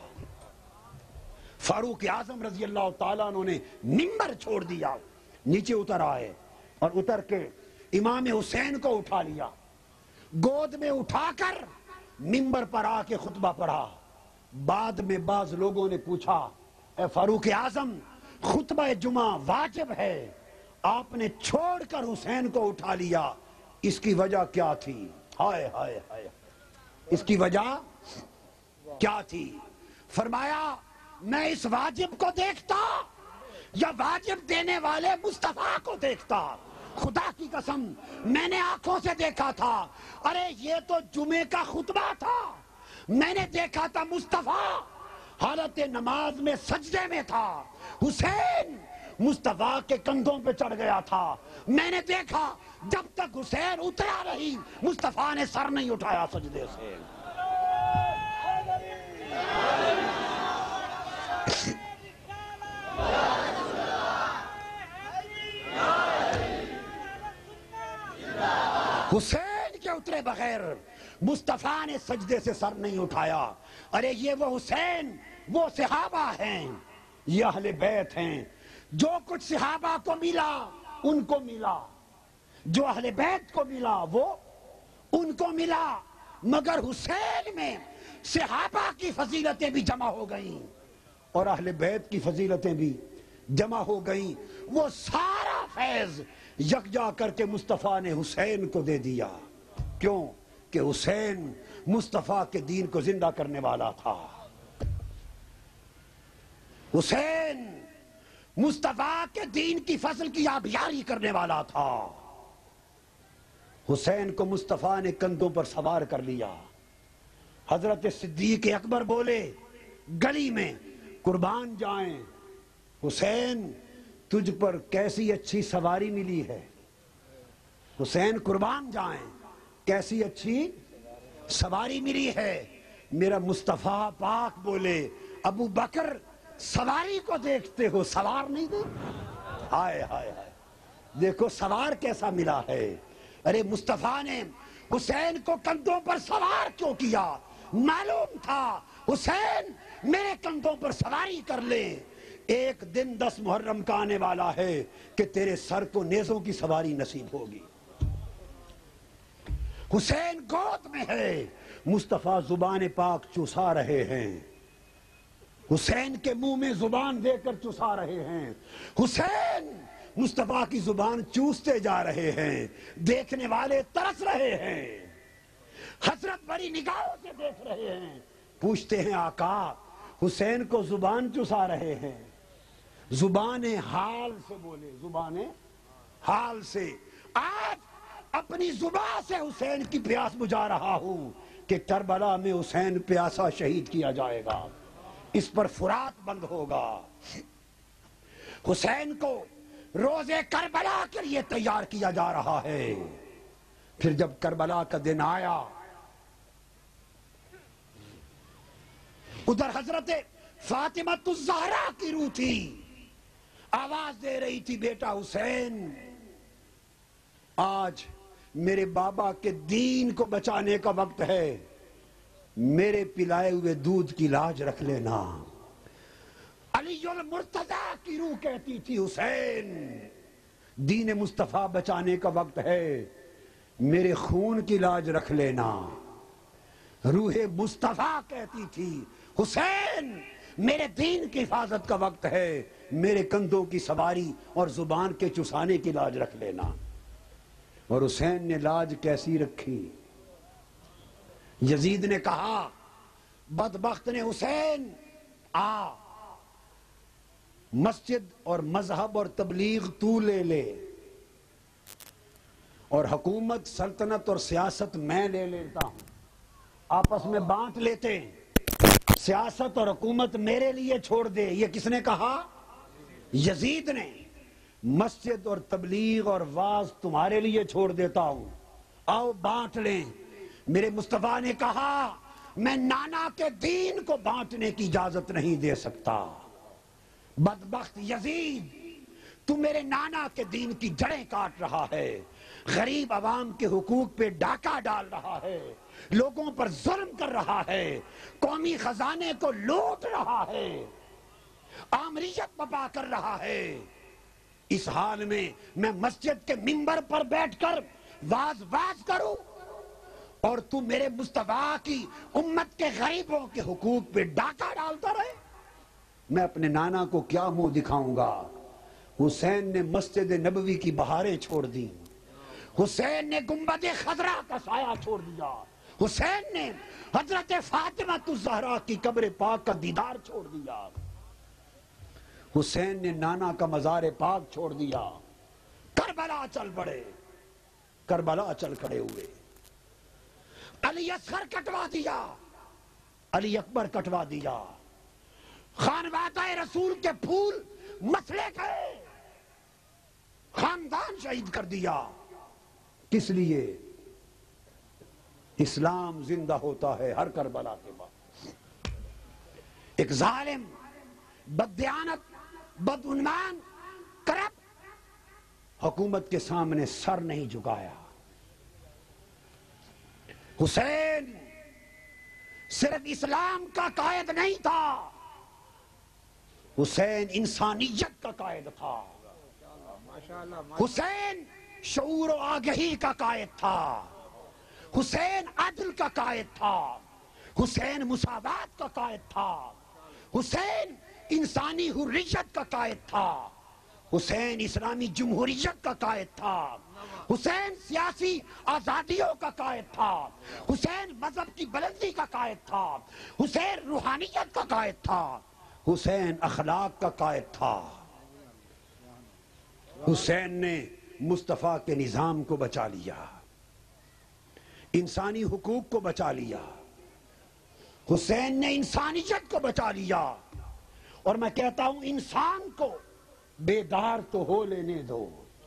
فاروق اعظم رضی اللہ تعالیٰ عنہ نے منبر چھوڑ دیا، نیچے اتر آئے اور اتر کے امام حسین کو اٹھا لیا، گود میں اٹھا کر منبر پر آ کے خطبہ پڑھا۔ بعد میں بعض لوگوں نے پوچھا، اے فاروق اعظم، خطبہ جمعہ واجب ہے، آپ نے چھوڑ کر حسین کو اٹھا لیا، اس کی وجہ کیا تھی؟ ہائے ہائے ہائے، اس کی وجہ کیا تھی؟ فرمایا، میں اس واجب کو دیکھتا یا واجب دینے والے مصطفیٰ کو دیکھتا؟ خدا کی قسم میں نے آنکھوں سے دیکھا تھا، ارے یہ تو جمعے کا خطبہ تھا، میں نے دیکھا تھا مصطفیٰ حالت نماز میں سجدے میں تھا، حسین مصطفیٰ کے کندھوں پہ چڑھ گیا تھا، میں نے دیکھا جب تک حسین اترا نہیں مصطفیٰ نے سر نہیں اٹھایا سجدے سے۔ حسین کے اترے بغیر مصطفیٰ نے سجدے سے سر نہیں اٹھایا۔ ارے یہ وہ حسین، وہ صحابہ ہیں، یہ اہل بیت ہیں، جو کچھ صحابہ کو ملا ان کو ملا، جو اہل بیت کو ملا وہ ان کو ملا، مگر حسین میں صحابہ کی فضیلتیں بھی جمع ہو گئیں اور اہل بیت کی فضیلتیں بھی جمع ہو گئیں۔ وہ سارا فیض یکجا کر کے مصطفیٰ نے حسین کو دے دیا۔ کیوں؟ کہ حسین مصطفیٰ کے دین کو زندہ کرنے والا تھا، حسین مصطفیٰ کے دین کی فضل کی آبیاری کرنے والا تھا۔ حسین کو مصطفیٰ نے کندھوں پر سوار کر لیا۔ حضرت صدیق اکبر بولے گلی میں، قربان جائیں حسین، تجھ پر کیسی اچھی سواری ملی ہے، حسین قربان جائیں کیسی اچھی سواری ملی ہے۔ میرا مصطفیٰ پاک بولے، ابو بکر سواری کو دیکھتے ہو، سوار نہیں دے؟ ہائے ہائے ہائے، دیکھو سوار کیسا ملا ہے۔ ارے مصطفیٰ نے حسین کو کندھوں پر سوار کیوں کیا؟ معلوم تھا حسین میرے کندھوں پر سواری کر لے، ایک دن 10 محرم کا آنے والا ہے کہ تیرے سر کو نیزوں کی سواری نصیب ہوگی۔ حسین گود میں ہے، مصطفیٰ زبان پاک چوسا رہے ہیں، حسین کے منہ میں زبان دے کر چوسا رہے ہیں، حسین مصطفیٰ کی زبان چوستے جا رہے ہیں، دیکھنے والے ترس رہے ہیں، حضرت بڑی نگاہوں سے دیکھ رہے ہیں، پوچھتے ہیں آقا حسین کو زبان چوسا رہے ہیں؟ زبان حال سے بولے، زبان حال سے۔ آج اپنی زبان سے حسین کی پیاس بجھا رہا ہوں کہ کربلا میں حسین پیاسا شہید کیا جائے گا، اس پر فرات بند ہوگا۔ حسین کو روزے کربلا کے لیے تیار کیا جا رہا ہے۔ پھر جب کربلا کا دن آیا، ادھر حضرت فاطمہ الزہرا کی روح تھی، آواز دے رہی تھی، بیٹا حسین آج میرے بابا کے دین کو بچانے کا وقت ہے، میرے پلائے ہوئے دودھ کی لاج رکھ لینا۔ علی المرتضی کی روح کہتی تھی، حسین دین مصطفیٰ بچانے کا وقت ہے، میرے خون کی لاج رکھ لینا۔ روح مصطفیٰ کہتی تھی حسین میرے دین کی حفاظت کا وقت ہے، میرے کندھوں کی سواری اور زبان کے چسانے کی لاج رکھ لینا۔ اور حسین نے لاج کیسی رکھی؟ یزید نے کہا بدبخت نے حسین آ، مسجد اور مذہب اور تبلیغ تو لے لے، اور حکومت سلطنت اور سیاست میں لے لیتا ہوں، آپس میں بانٹ لیتے ہیں، سیاست اور حکومت میرے لیے چھوڑ دے۔ یہ کس نے کہا؟ یزید نے۔ مسجد اور تبلیغ اور واعظ تمہارے لیے چھوڑ دیتا ہوں، آؤ بانٹ لیں۔ میرے مصطفیٰ نے کہا میں نانا کے دین کو بانٹنے کی اجازت نہیں دے سکتا۔ بدبخت یزید، تو میرے نانا کے دین کی جڑیں کاٹ رہا ہے، غریب عوام کے حقوق پہ ڈاکہ ڈال رہا ہے، لوگوں پر ظلم کر رہا ہے، قومی خزانے کو لوٹ رہا ہے، آمریت بپا کر رہا ہے۔ اس حال میں میں مسجد کے منبر پر بیٹھ کر واز کروں اور تو میرے مصطفیٰ کی امت کے غریبوں کے حقوق پہ ڈاکہ ڈالتا رہے؟ میں اپنے نانا کو کیا منہ دکھاؤں گا؟ حسین نے مسجد نبوی کی بہاریں چھوڑ دی، حسین نے گنبد خضرا کا سایہ چھوڑ دیا، حسین نے حضرت فاطمہ الزہرا کی قبر پاک کا دیدار چھوڑ دیا، حسین نے نانا کا مزار پاک چھوڑ دیا۔ کربلا چل پڑے، کربلا چل کھڑے ہوئے، علی اصغر کٹوا دیا، علی اکبر کٹوا دیا، خانوادہ رسول کے پھول مسلے گئے، خاندان شہید کر دیا۔ کس لیے؟ اسلام زندہ ہوتا ہے ہر کربلا کے بعد۔ ایک ظالم، بددیانت، بدعنوان، کرپٹ حکومت کے سامنے سر نہیں جھکایا۔ حسین صرف اسلام کا قائد نہیں تھا، حسین انسانیت کا قائد تھا، حسین شعور و آگہی کا قائد تھا، حسین عدل کا قائد تھا، حسین مساوات کا قائد تھا، حسین انسانی حریت کا قائد تھا، حسین اسلامی جمہوریت کا قائد تھا، حسین سیاسی آزادیوں کا قائد تھا، حسین مذہب کی بلندی کا قائد تھا، حسین روحانیت کا قائد تھا، حسین اخلاق کا قائد تھا۔ حسین نے مصطفیٰ کے نظام کو بچا لیا، انسانی حقوق کو بچا لیا، حسین نے انسانیت کو بچا لیا۔ اور میں کہتا ہوں انسان کو بیدار تو ہو لینے دو،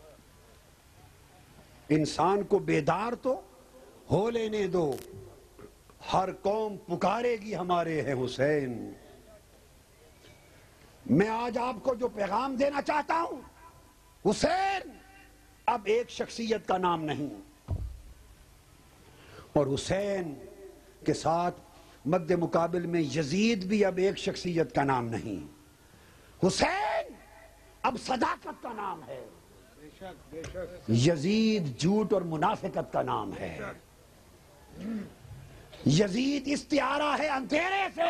انسان کو بیدار تو ہو لینے دو۔ ہر قوم پکارے گی ہمارے ہیں حسین۔ میں آج آپ کو جو پیغام دینا چاہتا ہوں، حسین اب ایک شخصیت کا نام نہیں، اور حسین کے ساتھ مد مقابل میں یزید بھی اب ایک شخصیت کا نام نہیں، حسین اب صداقت کا نام ہے، یزید جھوٹ اور منافقت کا نام ہے، یزید استعارہ ہے اندھیرے سے،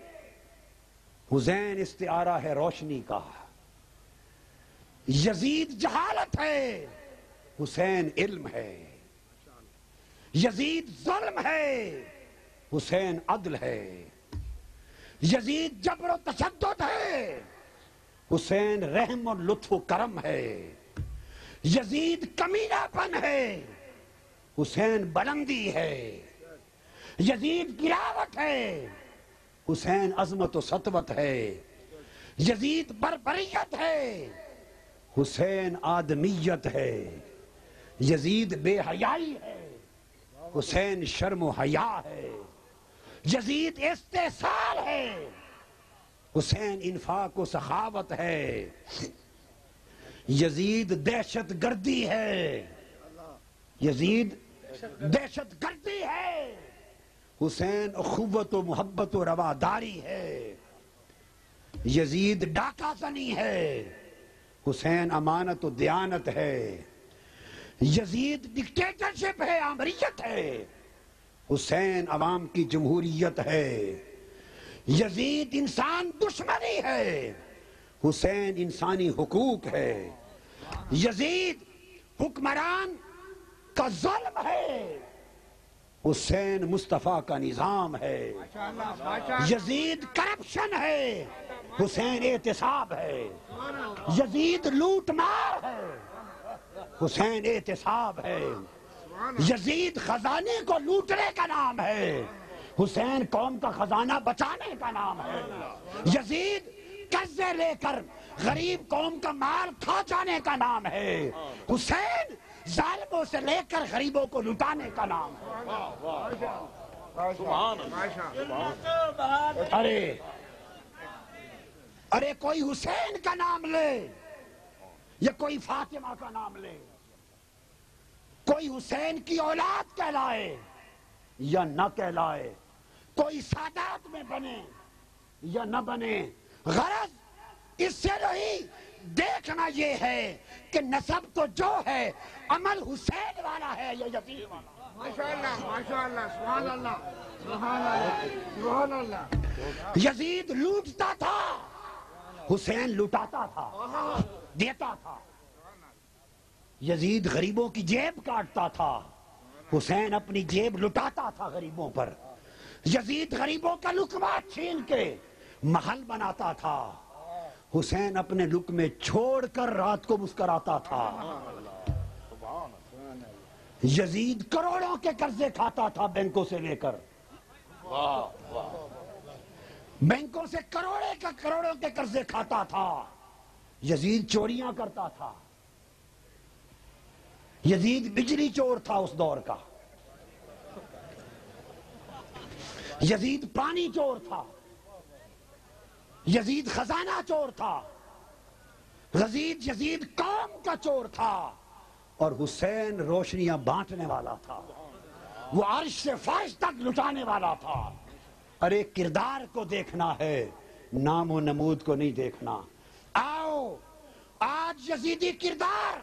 حسین استعارہ ہے روشنی کا، یزید جہالت ہے، حسین علم ہے، یزید ظلم ہے، حسین عدل ہے، یزید جبر و تشدد ہے، حسین رحم اور لطف و کرم ہے، یزید کمینہ پن ہے، حسین بلندی ہے، یزید گراوٹ ہے، حسین عظمت و سطوت ہے، یزید بربریت ہے، حسین آدمیت ہے، یزید بے حیائی ہے، حسین شرم و حیا ہے، یزید استحصال ہے، حسین انفاق و سخاوت ہے، یزید دہشت گردی ہے، یزید دہشت گردی ہے، حسین اخوت و محبت و رواداری ہے، یزید ڈاکہ زنی ہے، حسین امانت و دیانت ہے، یزید ڈکٹیٹرشپ ہے، آمریت ہے، حسین عوام کی جمہوریت ہے۔ یزید انسان دشمنی ہے، حسین انسانی حقوق ہے۔ یزید حکمران کا ظلم ہے، حسین مصطفیٰ کا نظام ہے۔ یزید کرپشن ہے، حسین احتساب ہے۔ یزید لوٹ مار ہے، حسین احتساب ہے۔ یزید خزانے کو لوٹنے کا نام ہے، حسین قوم کا خزانہ بچانے کا نام ہے۔ یزید قرضے لے کر غریب قوم کا مال کھا جانے کا نام ہے، حسین ظالموں سے لے کر غریبوں کو لٹانے کا نام ہے۔ ارے کوئی حسین کا نام لے یا کوئی فاطمہ کا نام لے، کوئی حسین کی اولاد کہلائے یا نہ کہلائے، کوئی سادات میں بنے یا نہ بنے، غرض اس سے نہیں، دیکھنا یہ ہے کہ نسب تو جو ہے عمل حسین والا ہے یا یزید والا۔ ماشاءاللہ ماشاءاللہ سبحان اللہ سبحان اللہ سبحان اللہ۔ یزید لوٹتا تھا، حسین لٹاتا تھا، دیتا تھا۔ یزید غریبوں کی جیب کاٹتا تھا، حسین اپنی جیب لٹاتا تھا غریبوں پر۔ یزید غریبوں کا لقمہ چھین کے محل بناتا تھا، حسین اپنے لقمے چھوڑ کر رات کو مسکراتا تھا۔ یزید کروڑوں کے قرضے کھاتا تھا بینکوں سے لے کر، بینکوں سے کروڑوں کے قرضے کھاتا تھا۔ یزید چوریاں کرتا تھا، یزید بجلی چور تھا اس دور کا، یزید پانی چور تھا، یزید خزانہ چور تھا، یزید قوم کا چور تھا، اور حسین روشنیاں بانٹنے والا تھا، وہ عرش سے فرش تک لٹانے والا تھا۔ ارے کردار کو دیکھنا ہے، نام و نمود کو نہیں دیکھنا۔ آؤ آج یزیدی کردار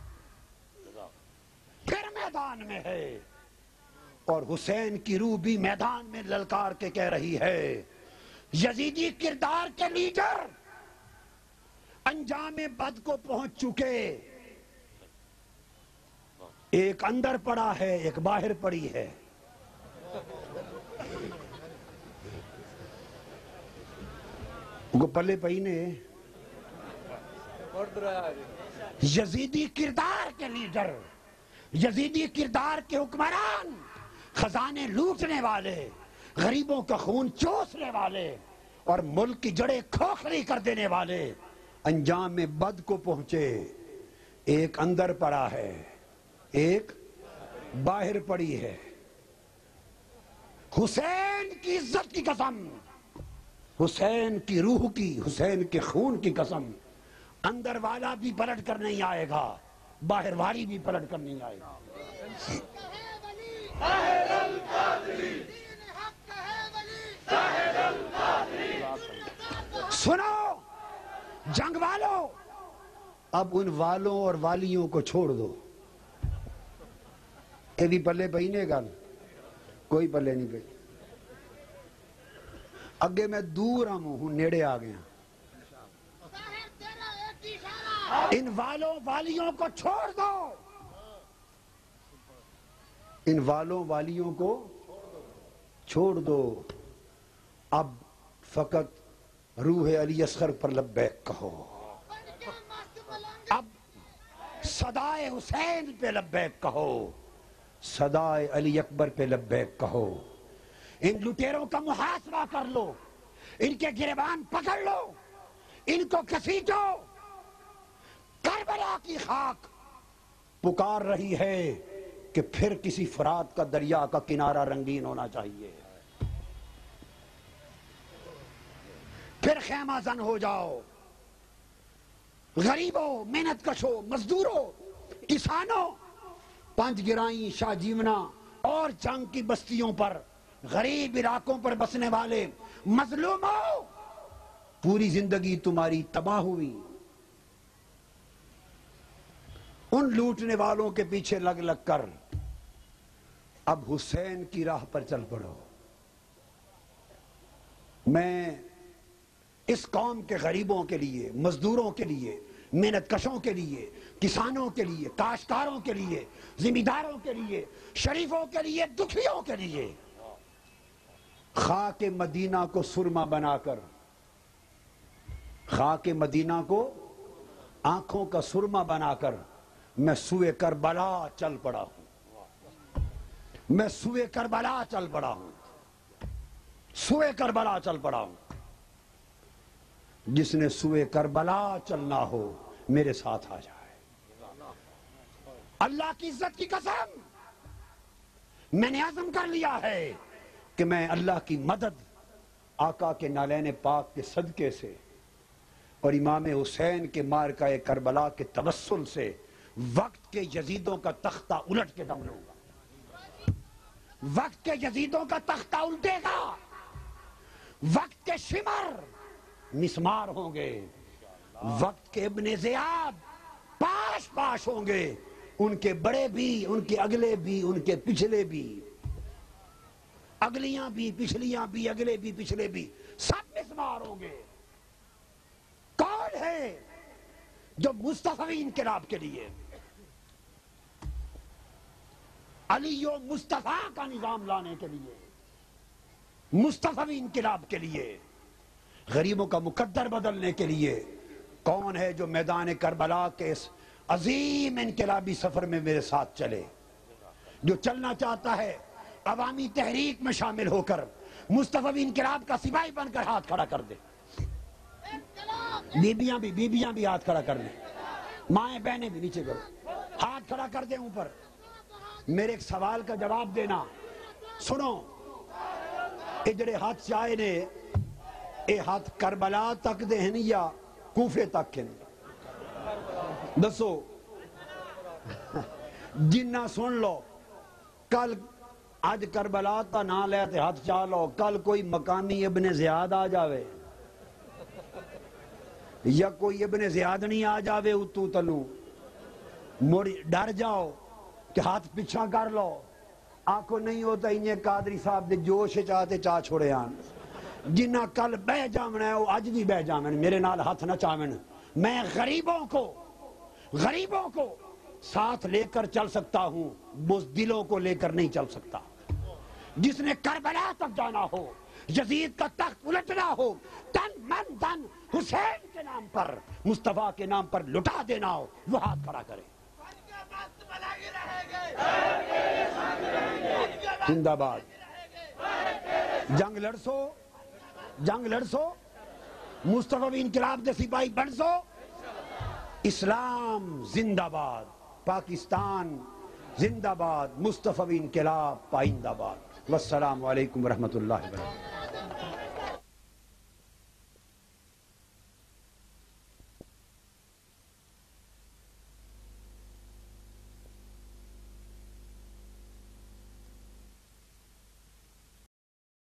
پھر میدان میں ہے، اور حسین کی روح بھی میدان میں للکار کے کہہ رہی ہے۔ یزیدی کردار کے لیڈر انجام بد کو پہنچ چکے، ایک اندر پڑا ہے، ایک باہر پڑی ہے۔ پلے پئی نے یزیدی کردار کے لیڈر، یزیدی کردار کے حکمران، خزانے لوٹنے والے، غریبوں کا خون چوسنے والے اور ملک کی جڑیں کھوکھلی کر دینے والے انجام میں بد کو پہنچے۔ ایک اندر پڑا ہے، ایک باہر پڑی ہے۔ حسین کی عزت کی قسم، حسین کی روح کی، حسین کے خون کی قسم، اندر والا بھی پلٹ کر نہیں آئے گا، باہر والی بھی پلٹ کر نہیں آئے گا۔ سنو جنگ والوں، اب ان والوں اور والیوں کو چھوڑ دو۔ یہ پلے پئی نے گل، کوئی پلے نہیں پئی۔ اگے میں دور ہوں، نیڑے آ گیا۔ ان والوں والیوں کو چھوڑ دو، ان والوں والیوں کو چھوڑ دو۔ اب فقط روح علی اصغر پر لبیک کہو، اب صدائے حسین پہ لبیک کہو، صدائے علی اکبر پہ لبیک کہو۔ ان لٹیروں کا محاسبہ کر لو، ان کے گریبان پکڑ لو، ان کو گھسیٹو۔ کربلا کی خاک پکار رہی ہے کہ پھر کسی فرات کا دریا کا کنارہ رنگین ہونا چاہیے، پھر خیمہ زن ہو جاؤ۔ غریبوں، محنت کشوں، مزدوروں، کسانوں، پنج گرائیں، شاہ جیونا اور جنگ کی بستیوں پر، غریب علاقوں پر بسنے والے مظلوموں، پوری زندگی تمہاری تباہ ہوئی، ان لوٹنے والوں کے پیچھے لگ لگ کر اب حسین کی راہ پر چل پڑو۔ میں اس قوم کے غریبوں کے لیے، مزدوروں کے لیے، محنت کشوں کے لیے، کسانوں کے لیے، کاشتکاروں کے لیے، زمینداروں کے لیے، شریفوں کے لیے، دکھیوں کے لیے خاک مدینہ کو سرما بنا کر، خاک مدینہ کو آنکھوں کا سرما بنا کر میں سوئے کربلا چل پڑا ہوں۔ میں سوئے کربلا چل پڑا ہوں، سوئے کربلا چل پڑا ہوں۔ جس نے سوئے کربلا چلنا ہو میرے ساتھ آ جائے۔ اللہ کی عزت کی قسم، میں نے عزم کر لیا ہے کہ میں اللہ کی مدد آقا کے نالین پاک کے صدقے سے اور امام حسین کے مارکہ کربلا کے توسل سے وقت کے یزیدوں کا تختہ الٹ کے دم لوں گا۔ وقت کے یزیدوں کا تختہ الٹے گا، وقت کے شمر مسمار ہوں گے، وقت کے ابن زیاد پاش پاش ہوں گے، ان کے بڑے بھی، ان کے اگلے بھی، ان کے پچھلے بھی، اگلیاں بھی، پچھلیاں بھی، اگلے بھی، پچھلے بھی، سب مسمار ہوں گے۔ کون ہے جو مصطفی انقلاب کے لیے، علی و مصطفیٰ کا نظام لانے کے لیے، مصطفی انقلاب کے لیے، غریبوں کا مقدر بدلنے کے لیے، کون ہے جو میدان کربلا کے اس عظیم انقلابی سفر میں میرے ساتھ چلے؟ جو چلنا چاہتا ہے عوامی تحریک میں شامل ہو کر مصطفی انقلاب کا سپاہی بن کر ہاتھ کھڑا کر دے۔ بیبیاں بھی ہاتھ کھڑا کر لیں، مائیں بہنیں بھی نیچے کرو، ہاتھ کھڑا کر دیں اوپر۔ میرے ایک سوال کا جواب دینا، سنو، اے جڑے ہاتھ چاہے نے اے ہاتھ کربلا تک دے ہیں یا کوفے تک ہیں؟ دسو، جنہ سن لو، کل آج کربلا تا نہ لے تے ہاتھ چاہ لو، کل کوئی مکانی ابن زیاد آ جاوے یا کوئی ابن زیاد نہیں آ جاوے اتو تلو، موڑی ڈر جاؤ کہ ہاتھ پیچھا کر لو، آنکھوں نہیں ہوتا انہیں قادری صاحب دے جوش چاہتے چاہ چھوڑے آن۔ جنہ کل بہ جامن ہے وہ آج بھی بہ جامن، میرے نال ہاتھ نہ چاہمن۔ میں غریبوں کو ساتھ لے کر چل سکتا ہوں، بزدلوں کو لے کر نہیں چل سکتا۔ جس نے کربلا تک جانا ہو، یزید کا تخت الٹنا ہو، تن من دن حسین کے نام پر، مصطفیٰ کے نام پر لٹا دینا ہو، وہ ہاتھ کھڑا کرے۔ زندہ باد، جنگ لڑسو، مصطفی انقلاب دے سپاہی بنسو، اسلام زندہ باد، پاکستان زندہ باد، مصطفی انقلاب پائندہ باد۔ والسلام علیکم ورحمۃ اللہ وبرکاتہ۔